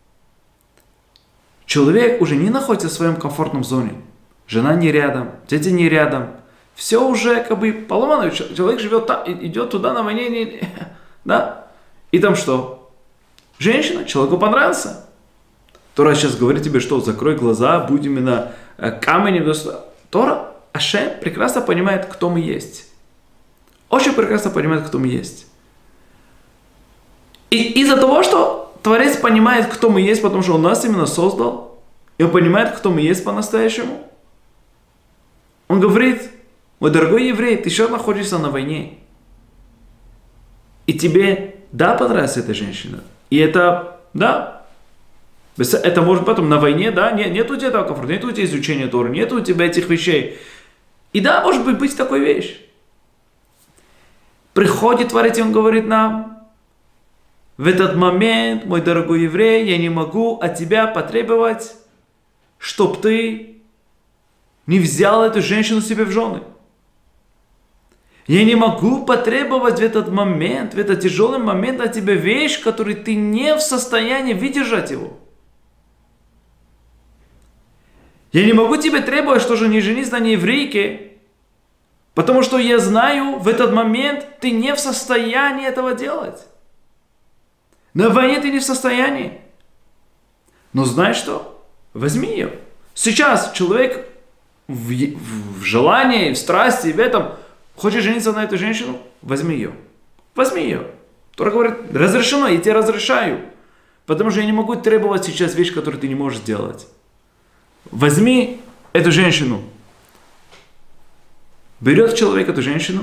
Человек уже не находится в своем комфортном зоне. Жена не рядом, дети не рядом. Все уже поломано. Человек живет там, идет туда на войне. Да? И там что? Женщина, человеку понравился. Тора сейчас говорит тебе, что закрой глаза, будь именно каменем. Тора, Ашем прекрасно понимает, кто мы есть. Очень прекрасно понимает, кто мы есть. И из-за того, что Творец понимает, кто мы есть, потому что Он нас именно создал, и Он понимает, кто мы есть по-настоящему, Он говорит: мой дорогой еврей, ты еще находишься на войне. И тебе, да, понравится эта женщина. И это, да, это может потом на войне, да, нет у тебя этого комфорта, нет у тебя изучения Торы, нет у тебя этих вещей. И да, может быть такая вещь. Приходит Творец, и Он говорит нам: в этот момент, мой дорогой еврей, я не могу от тебя потребовать, чтоб ты не взял эту женщину себе в жены. Я не могу потребовать в этот момент, в этот тяжелый момент от тебя вещь, которую ты не в состоянии выдержать его. Я не могу тебе требовать, что же не женись на нееврейке, потому что я знаю, в этот момент ты не в состоянии этого делать. На войне ты не в состоянии. Но знаешь что? Возьми ее. Сейчас человек в желании, в страсти, в этом хочет жениться на эту женщину, возьми ее. Возьми ее. Тора говорит: разрешено, я тебе разрешаю. Потому что я не могу требовать сейчас вещь, которую ты не можешь сделать. Возьми эту женщину. Берет человек эту женщину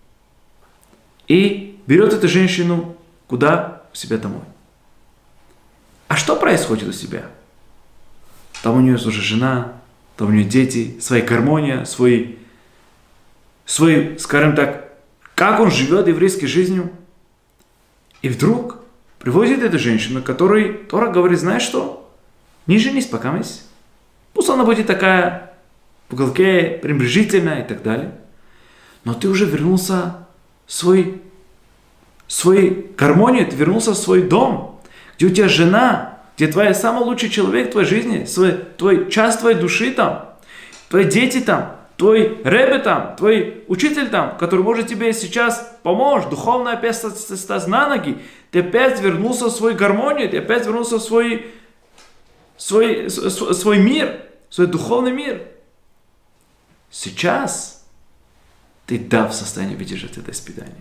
и берет эту женщину куда? У себя домой. А что происходит у себя? Там у нее уже жена, там у нее дети, своя гармония, свой, скажем так, как он живет еврейской жизнью. И вдруг привозит эту женщину, которой Тора говорит: знаешь что? Не женись пока, мисс. Пусть она будет такая в уголке, пренебрежительная и так далее. Но ты уже вернулся в свою гармонию, ты вернулся в свой дом, где у тебя жена, где твой самый лучший человек в твоей жизни, твой часть твоей души там, твои дети там, твой ребе там, твой учитель там, который может тебе сейчас помочь, духовно опять стать на ноги. Ты опять вернулся в свою гармонию, ты опять вернулся в свой мир, свой духовный мир. Сейчас ты в состоянии выдержать это испытание.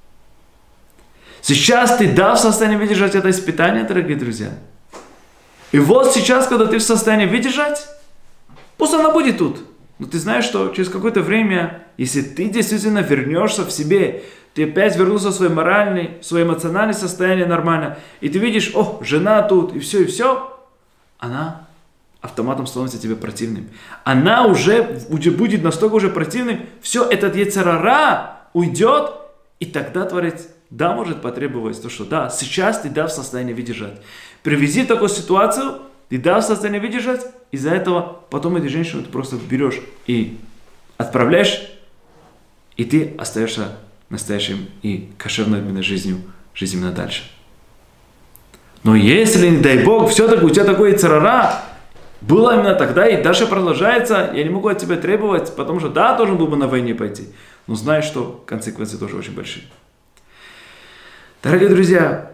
Сейчас ты в состоянии выдержать это испытание, дорогие друзья. И вот сейчас, когда ты в состоянии выдержать, пусть она будет тут. Но ты знаешь, что через какое-то время, если ты действительно вернешься в себе, ты опять вернулся в свое моральное, в свое эмоциональное состояние нормально, и ты видишь: о, жена тут, и все, она автоматом становится тебе противным. Она уже будет настолько уже противным, все, этот Йецер ара уйдет, и тогда Творец, может потребовать то, что сейчас ты в состоянии выдержать. Привези такую ситуацию, ты дал состояние выдержать, из-за этого потом эту женщину ты просто берешь и отправляешь, и ты остаешься настоящим и кошерной именно жизнью именно дальше. Но если, не дай Бог, все-таки у тебя такое царара, было именно тогда и дальше продолжается, я не могу от тебя требовать, потому что да, должен был бы на войне пойти, но знай, что консеквенции тоже очень большие. Дорогие друзья,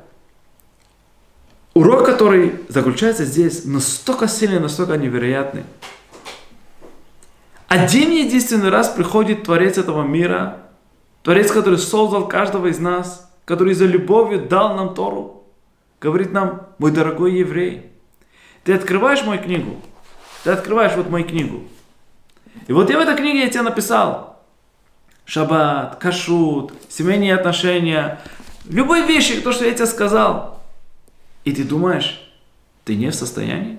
урок, который заключается здесь, настолько сильный, настолько невероятный. Один единственный раз приходит Творец этого мира, Творец, который создал каждого из нас, который за любовью дал нам Тору, говорит нам: мой дорогой еврей, ты открываешь мою книгу, ты открываешь вот мою книгу. И вот я в этой книге я тебе написал шаббат, кашрут, семейные отношения, любые вещи, то, что я тебе сказал. И ты думаешь, ты не в состоянии?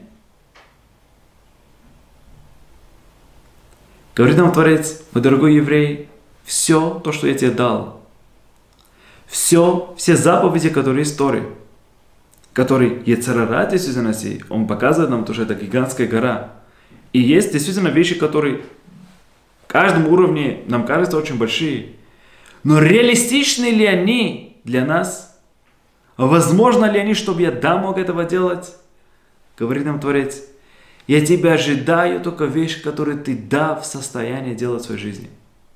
Говорит нам Творец: мой дорогой еврей, все то, что я тебе дал, все заповеди, которые есть в Торе, который Йецер Гара действительно, он показывает нам, что это гигантская гора. И есть действительно вещи, которые в каждом уровне нам кажутся очень большие. Но реалистичны ли они для нас? Возможно ли они, чтобы я мог этого делать? Говорит нам Творец: я тебя ожидаю только вещь, которую ты в состоянии делать в своей жизни.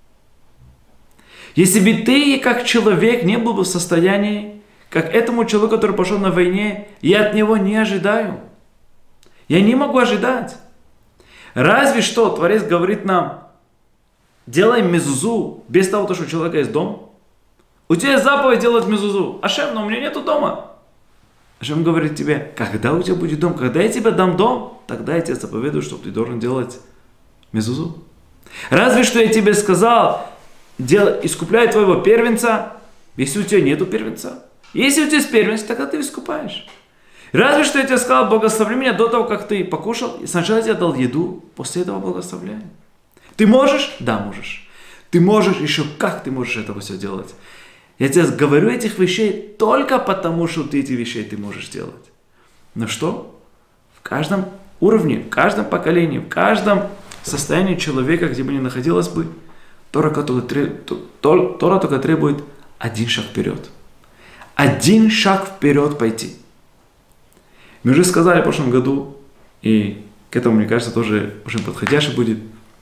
Если бы ты, как человек, не был бы в состоянии, как этому человеку, который пошел на войне, я от него не ожидаю. Я не могу ожидать. Разве что Творец говорит нам: делай мезузу без того, что у человека есть дом. У тебя есть заповедь делать мезузу. Ашем, но у меня нету дома. Ашем говорит тебе: когда у тебя будет дом, когда я тебе дам дом, тогда я тебе заповедую, что ты должен делать мезузу. Разве что я тебе сказал: искупляй твоего первенца, если у тебя нету первенца. Если у тебя есть первенец, тогда ты искупаешь. Разве что я тебе сказал: благослови меня до того, как ты покушал, и сначала я тебе дал еду, после этого благословляй. Ты можешь? Да, можешь. Ты можешь, еще как ты можешь это все делать. Я тебе говорю этих вещей только потому, что ты эти вещи ты можешь делать. Но что? В каждом уровне, в каждом поколении, в каждом состоянии человека, где бы ни находилось бы, Тора только требует один шаг вперед. Один шаг вперед пойти. Мы уже сказали в прошлом году, и к этому, мне кажется, тоже очень подходящий будет.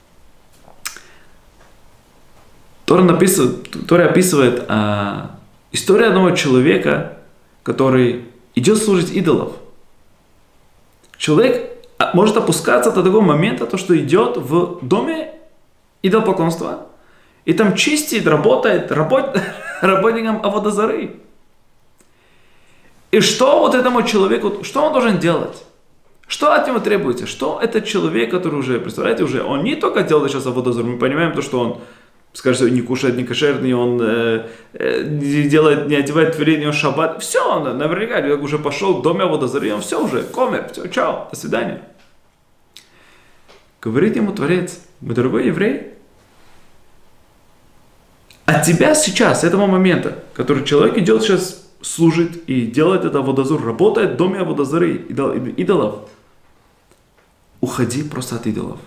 Тора описывает историю одного человека, который идет служить идолов. Человек может опускаться до такого момента, то, что идет в доме идолопоклонства, и там чистит, работает работником Авода Зары. И что вот этому человеку, что он должен делать? Что от него требуется? Что этот человек, который уже, представляете, он не только делает сейчас Авода Зару, мы понимаем то, что он, скажем, не кушает, не кошерный, он не одевает тфилин, он шаббат. Все, он наверняка уже пошел в доме Авода Зары, он все уже, комер, все, чао, до свидания. Говорит ему Творец: мой дорогой еврей, от тебя сейчас, с этого момента, который человек идет сейчас, служит и делает это Авода Зару, работает в доме Авода Зары, идолов, уходи просто от идолов.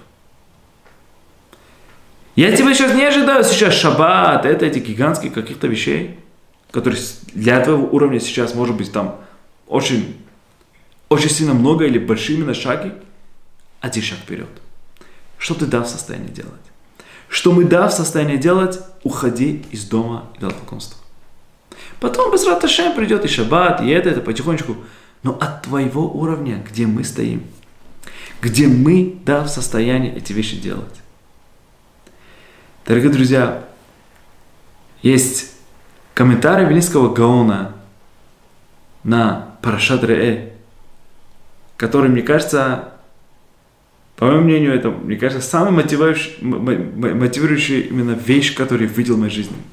Я тебя сейчас не ожидаю сейчас шаббат, эти гигантские каких-то вещей, которые для твоего уровня сейчас, может быть, там очень, очень сильно много или большие именно шаги. Один шаг вперед. Что ты в состоянии делать? Что мы в состоянии делать? Уходи из дома идолопоклонства. Потом без раташем придет и шаббат, и это потихонечку. Но от твоего уровня, где мы стоим, где мы в состоянии эти вещи делать. Дорогие друзья, есть комментарий Вилнского Гаона на Парашат Ре'э, который, мне кажется, по моему мнению, это, мне кажется, самая мотивирующая именно вещь, которую я видел в моей жизни.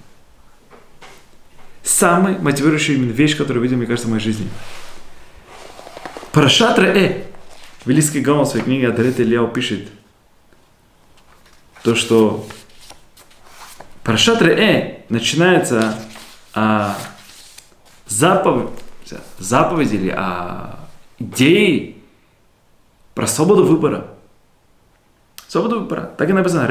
Самая мотивирующая именно вещь, которую я видел, мне кажется, в моей жизни. Парашат Ре'э. Вилнский Гаон в своей книге Адарет Ильяу пишет то, что Парашат Ре'э начинается заповедь или идеи про свободу выбора. Свободу выбора. Так и написано.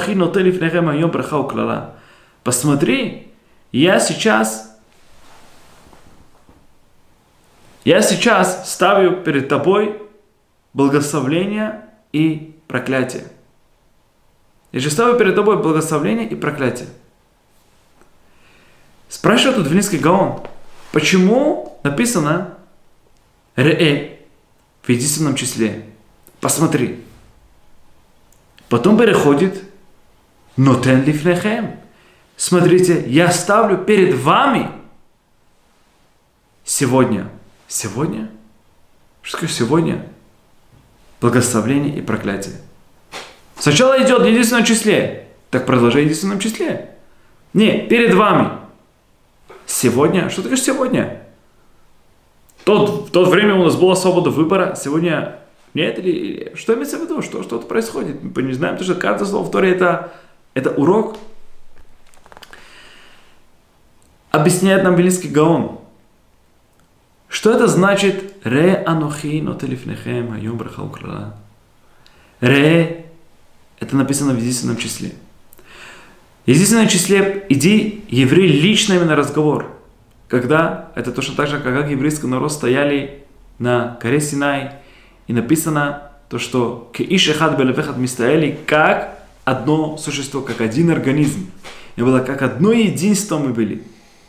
Посмотри, я сейчас ставлю перед тобой благословление и проклятие. Я же ставлю перед тобой благословение и проклятие. Спрашивает тут Вилинский Гаон, почему написано «Ре» в единственном числе? Посмотри. Потом переходит «Нотен лифнехем». Смотрите, я ставлю перед вами сегодня. Сегодня? Что такое сегодня? Благословение и проклятие. Сначала идет в единственном числе. Так продолжай в единственном числе. Не, перед вами. Сегодня? Что такое сегодня? В то время у нас была свобода выбора. Сегодня нет? Или что имеется в виду? Что-то происходит? Мы не знаем, потому что каждое слово в Торе это урок. Объясняет нам Вилинский Гаон. Что это значит «Ре анохи нотелифнехем айом браха уклала»? «Ре» это написано в единственном числе. В единственном числе иди, еврей, лично именно разговор. Когда, это точно так же, как еврейский народ стояли на горе Синай, и написано то, что «Кеиш эхад белевехад мистаэли», как одно существо, как один организм. И было как одно единство мы были.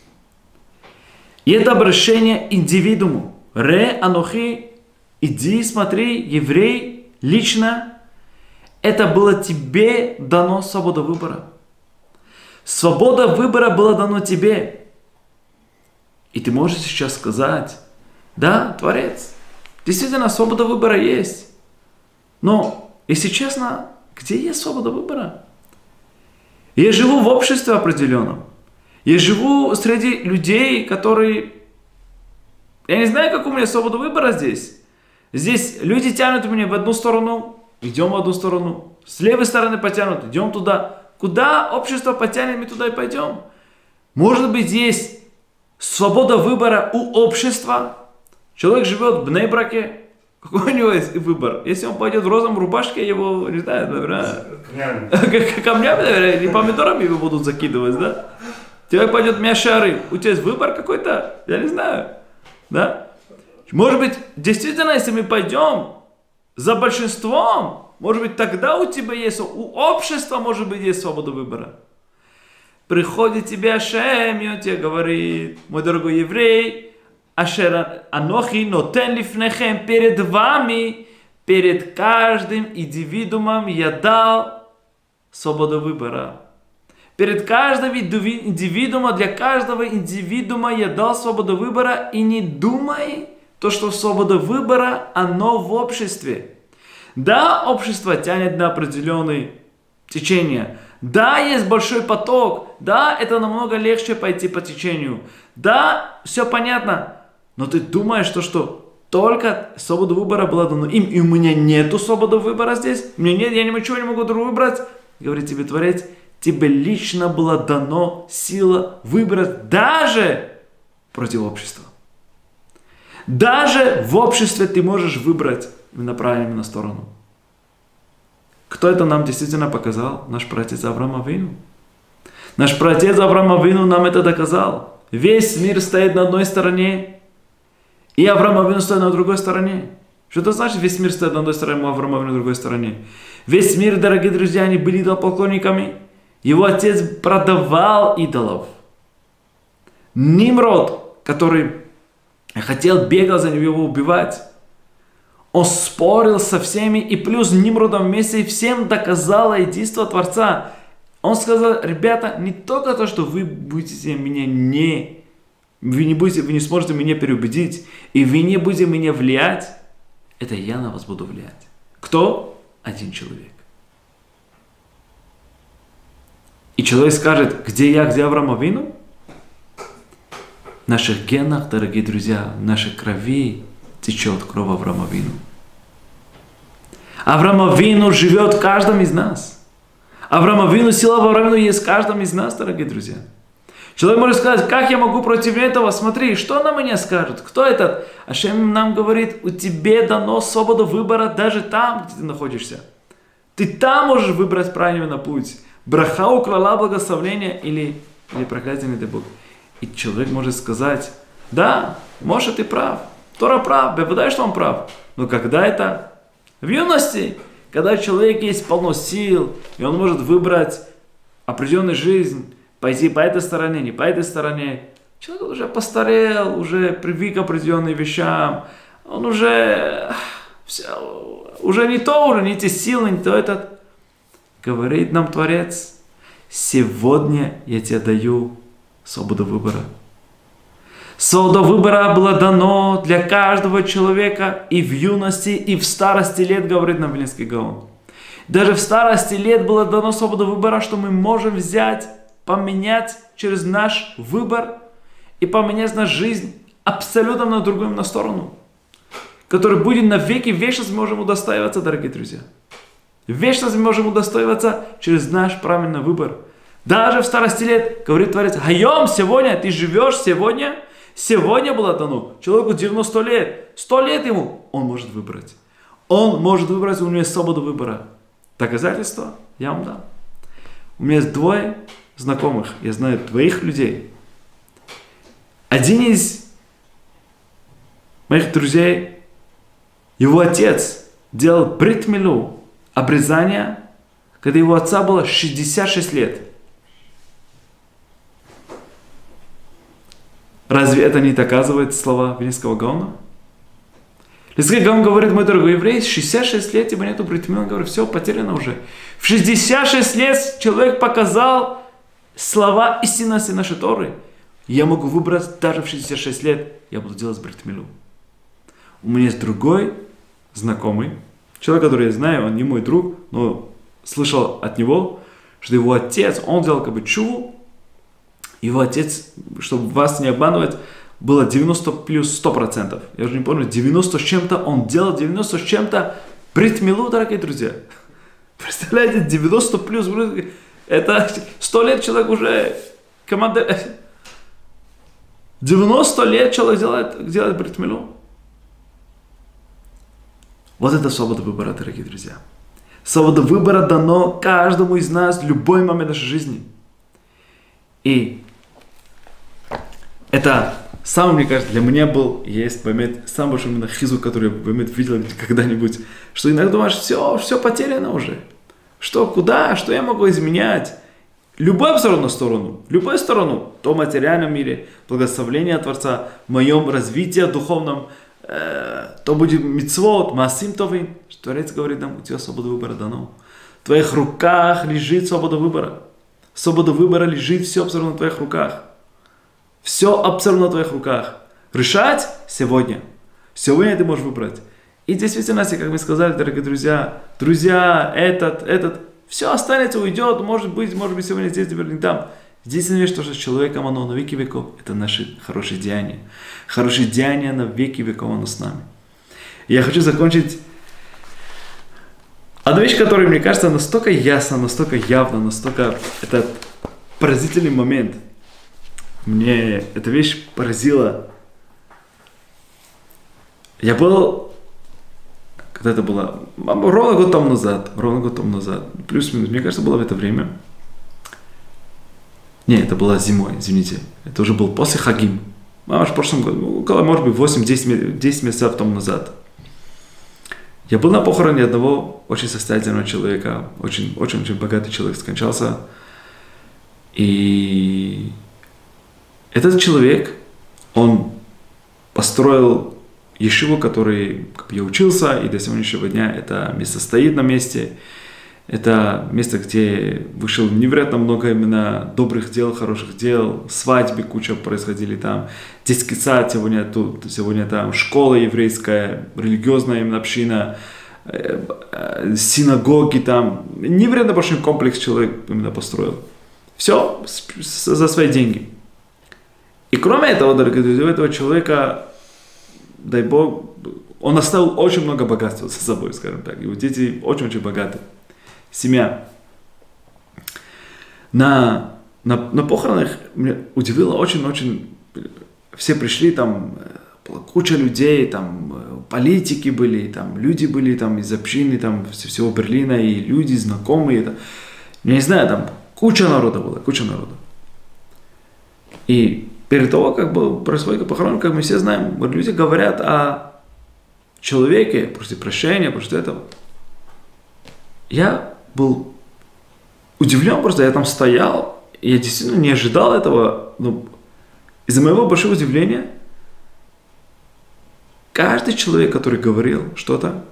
И это обращение индивидууму. Ре анохи, иди, смотри, еврей, лично. Это было тебе дано свобода выбора. Свобода выбора была дано тебе. И ты можешь сейчас сказать, да, Творец, действительно, свобода выбора есть. Но, если честно, где есть свобода выбора? Я живу в обществе определенном. Я живу среди людей, которые... Я не знаю, как у меня свобода выбора здесь. Здесь люди тянут меня в одну сторону, идем в одну сторону. С левой стороны потянут, идем туда. Куда общество потянет, мы туда и пойдем. Может быть, есть свобода выбора у общества. Человек живет в Бней-Браке. Какой у него есть выбор? Если он пойдет в розовом рубашке, его, не знаю, наверное... Камнями, наверное, или помидорами его будут закидывать, да? Человек пойдет в Мяшары. У тебя есть выбор какой-то? Я не знаю. Да? Может быть, действительно, если мы пойдем за большинством, может быть, тогда у тебя есть, у общества, может быть, есть свобода выбора. Приходит тебе Ашем, и он тебе говорит, мой дорогой еврей, Ашер анохи нотен лифнехем, перед вами, перед каждым индивидуумом я дал свободу выбора. Перед каждым индивидуумом, для каждого индивидуума я дал свободу выбора, и не думай, то, что свобода выбора, оно в обществе. Да, общество тянет на определенные течения. Да, есть большой поток. Да, это намного легче пойти по течению. Да, все понятно. Но ты думаешь, что только свобода выбора была дана им, и у меня нету свободы выбора здесь? У меня нет, я ничего не могу другого выбрать. Говорит тебе Творец, тебе лично была дана сила выбрать даже против общества. Даже в обществе ты можешь выбрать на правильную сторону. Кто это нам действительно показал? Наш праотец Авраам Авину. Наш праотец Авраам Авину нам это доказал. Весь мир стоит на одной стороне, и Авраам Авину стоит на другой стороне. Что это значит, весь мир стоит на одной стороне, а Авраам Авину на другой стороне? Весь мир, дорогие друзья, они были идолопоклонниками. Его отец продавал идолов. Нимрод, который бегал за него его убивать, он спорил со всеми, и плюс Нимродом вместе и всем доказал единство Творца. Он сказал, ребята, не только то, что вы будете меня вы не сможете меня переубедить, и вы не будете меня влиять, это я на вас буду влиять. Кто? Один человек. И человек скажет, где я, где Авраам Авину? В наших генах, дорогие друзья, в нашей крови течет кровь Авраама Авину. Авраам Авину живет в каждом из нас. Авраам Авину, сила Авраама Авину есть в каждом из нас, дорогие друзья. Человек может сказать, как я могу против этого? Смотри, что на меня скажут? Кто этот? Ашем нам говорит, у тебя дано свободу выбора даже там, где ты находишься. Ты там можешь выбрать правильный путь. Браха украла благословение или проклятие, не дай Бог. И человек может сказать, да, может, ты прав. Тора прав, бывает, что он прав. Но когда это? В юности, когда человек есть полно сил, и он может выбрать определенную жизнь, пойти по этой стороне, не по этой стороне. Человек уже постарел, уже привык к определенным вещам. Он уже не то, уже не те силы, не то этот. Говорит нам Творец, сегодня я тебе даю свободу выбора. Свобода выбора была дано для каждого человека и в юности, и в старости лет, говорит нам Вилнинский Гаон. Даже в старости лет было дано свобода выбора, что мы можем взять, поменять через наш выбор и поменять нашу жизнь абсолютно на другую на сторону, который будет на веки вечность мы можем удостаиваться, дорогие друзья. Вечность мы можем удостаиваться через наш правильный выбор. Даже в старости лет, говорит Творец, хайом, сегодня, ты живешь сегодня было дано. Человеку 90 лет, 100 лет ему, он может выбрать. Он может выбрать, у него есть свобода выбора. Доказательства я вам дам. У меня есть двое знакомых, я знаю двоих людей. Один из моих друзей, его отец делал брит милу, обрезание, когда его отца было 66 лет. Разве это не доказывает слова Вилнинского Гаона? Вилнинский Гаон говорит, мой дорогой еврей, 66 лет тебе нету брит милу, он говорит, все, потеряно уже. В 66 лет человек показал слова истинности нашей Торы. Я могу выбрать даже в 66 лет, я буду делать брит милу. У меня есть другой знакомый, человек, который я знаю, он не мой друг, но слышал от него, что его отец, он делал как бы чуву, его отец, чтобы вас не обманывать, было 90 плюс 100%. Я уже не помню, 90 с чем-то он делал, 90 с чем-то брит милу, дорогие друзья. Представляете, 90 плюс, это 100 лет человек уже командир. 90 лет человек делает брит милу. Вот это свобода выбора, дорогие друзья. Свобода выбора дано каждому из нас в любой момент нашей жизни. И это самый, мне кажется, для меня был, есть момент, самый большой именно хизук, который я видел когда-нибудь, что иногда думаешь, все потеряно уже. Что, куда, что я могу изменять? Любую любую сторону, то в материальном мире, благословение Творца, в моем развитии духовном, то будет мицвот, маасим товим. Творец говорит нам, у тебя свобода выбора дано. В твоих руках лежит свобода выбора. Свобода выбора лежит все абсолютно в твоих руках. Все абсолютно в твоих руках. Решать сегодня. Сегодня ты можешь выбрать. И действительно, как мы сказали, дорогие друзья, этот, все останется, уйдет, может быть сегодня здесь, теперь не там. Единственная вещь, что с человеком оно на веки веков, это наши хорошие деяния. Хорошие деяния на веки веков оно с нами. И я хочу закончить одну вещь, которая, мне кажется, настолько ясна, настолько явна, настолько... Это поразительный момент. Мне эта вещь поразила. Я был... Когда это было? Ровно год тому назад. Плюс-минус. Мне кажется, было в это время. Не, это было зимой, извините. Это уже был после Хагим. В прошлом году, около, может быть, 8-10 месяцев тому назад. Я был на похороне одного очень состоятельного человека, очень богатый человек скончался. И этот человек, он построил ешиву, который я учился, и до сегодняшнего дня это место стоит на месте. Это место, где вышло невероятно много именно добрых дел, хороших дел, свадьбы куча происходили там, детский сад сегодня там, школа еврейская, религиозная именно община, синагоги там, невероятно большой комплекс человек именно построил. Все за свои деньги. И кроме этого, дорогие друзья, у этого человека, дай Бог, он оставил очень много богатства за собой, скажем так. Его дети очень-очень богаты. Семья. На на похоронах меня удивило очень-очень, все пришли, там была куча людей, там политики были, там люди были там из общины, там всего Берлина, и люди знакомые, там, я не знаю, там куча народа была, куча народа. И перед того, как бы происходит похорон, как мы все знаем, люди говорят о человеке, просят прощения, просто этого. Я был удивлен, просто я там стоял, и я действительно не ожидал этого. Но из-за моего большого удивления, каждый человек, который говорил что-то,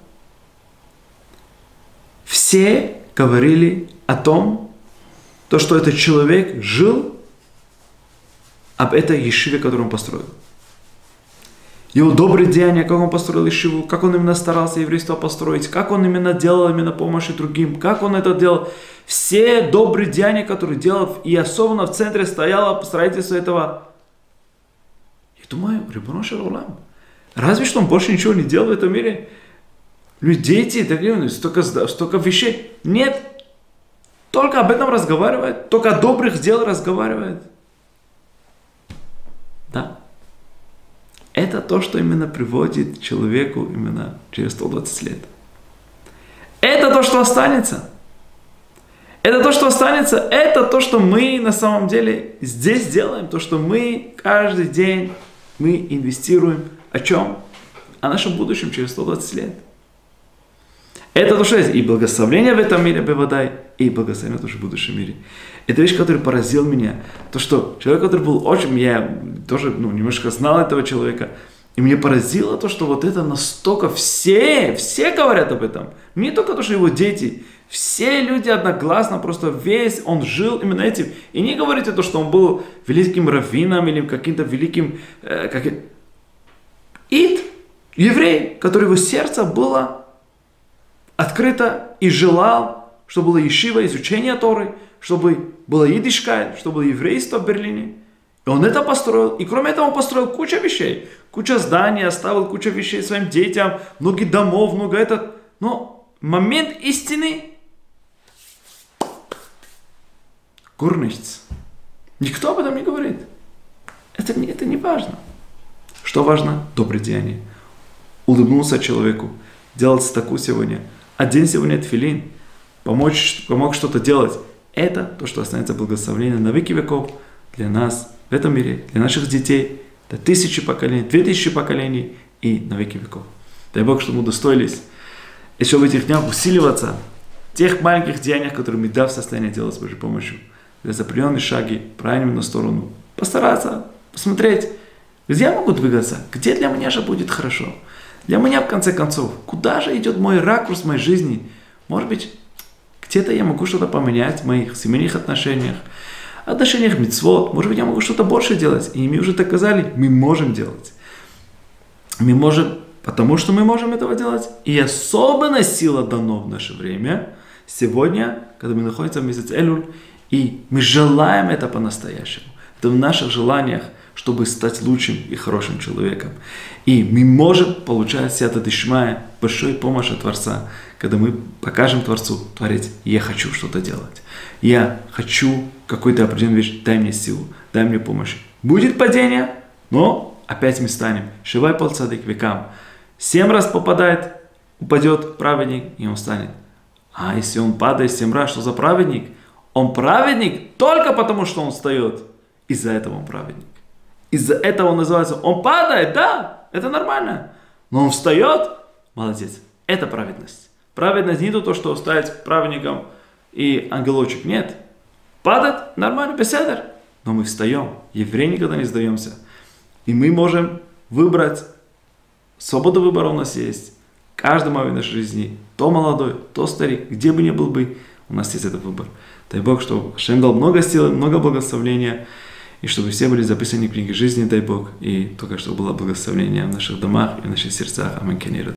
все говорили о том, то, что этот человек жил об этой ешиве, которую он построил. Его добрые деяния, как он построил ешиву, как он именно старался еврейство построить, как он именно делал именно помощь другим, как он это делал. Все добрые деяния, которые делал, и особенно в центре стояло строительство этого. Я думаю, Рибоно шель олам, разве что он больше ничего не делал в этом мире? Дети, столько вещей. Нет, только об этом разговаривает, только о добрых делах разговаривает. Да. Это то, что именно приводит человеку именно через 120 лет. Это то, что останется. Это то, что останется. Это то, что мы на самом деле здесь делаем. То, что мы каждый день мы инвестируем. О чем? О нашем будущем через 120 лет. Это то, что есть. И благословение в этом мире, бевадай, и благословение тоже в будущем мире. Это вещь, которая поразила меня. То, что человек, который был очень... Я тоже немножко знал этого человека. И мне поразило то, что вот это настолько... Все говорят об этом. Не только то, что его дети. Все люди одногласно, просто весь он жил именно этим. И не говорите то, что он был великим раввином или каким-то великим... еврей, который его сердце было открыто и желал, чтобы было ешива, изучение Торы, чтобы было идишкайт, чтобы было еврейство в Берлине. И он это построил. И кроме этого он построил кучу вещей. Куча зданий, оставил кучу вещей своим детям, много домов, много это. Но момент истины гурничц. Никто об этом не говорит. Это не важно. Что важно? Доброе деяние. Улыбнулся человеку, делал цдаку сегодня, одень сегодня тфилин, помог что-то делать. Это то, что останется благословением на веки веков для нас в этом мире, для наших детей, до 1000 поколений, 2000 поколений и на веки веков. Дай Бог, чтобы мы удостоились еще в этих днях усиливаться в тех маленьких деяниях, которые мы в состоянии делать с Божьей помощью. За определенные шаги, правильно на сторону. Постараться, посмотреть, где я могу двигаться, где для меня же будет хорошо. Для меня, в конце концов, куда же идет мой ракурс в моей жизни? Может быть, где-то я могу что-то поменять в моих семейных отношениях мицвот. Может быть, я могу что-то больше делать. И мы уже доказали, мы можем делать. Мы можем, потому что мы можем этого делать. И особенно сила дано в наше время, сегодня, когда мы находимся в месяц Элюль, и мы желаем это по-настоящему. Это в наших желаниях, чтобы стать лучшим и хорошим человеком. И мы можем получать сията дишмая, большую помощь от Творца, когда мы покажем Творцу, Творец, я хочу что-то делать. Я хочу какую-то определенную вещь, дай мне силу, дай мне помощь. Будет падение, но опять мы станем. Шивай полцадык векам. 7 раз попадает, упадет праведник, и он станет. А если он падает 7 раз, что за праведник? Он праведник только потому, что он встает. Из-за этого он праведник. Из-за этого он называется, он падает, да, это нормально. Но он встает, молодец. Это праведность. Праведность не то, что стать праведником и ангелочек. Нет. Падает, нормально, беседер. Но мы встаем. Евреи никогда не сдаемся. И мы можем выбрать. Свобода выбора у нас есть. Каждый момент нашей жизни. То молодой, то старик. Где бы ни был бы, у нас есть этот выбор. Дай Бог, чтобы Шем дал много силы, много благословения. И чтобы все были записаны в книге жизни, дай Бог. И только чтобы было благословение в наших домах и в наших сердцах. Аминь.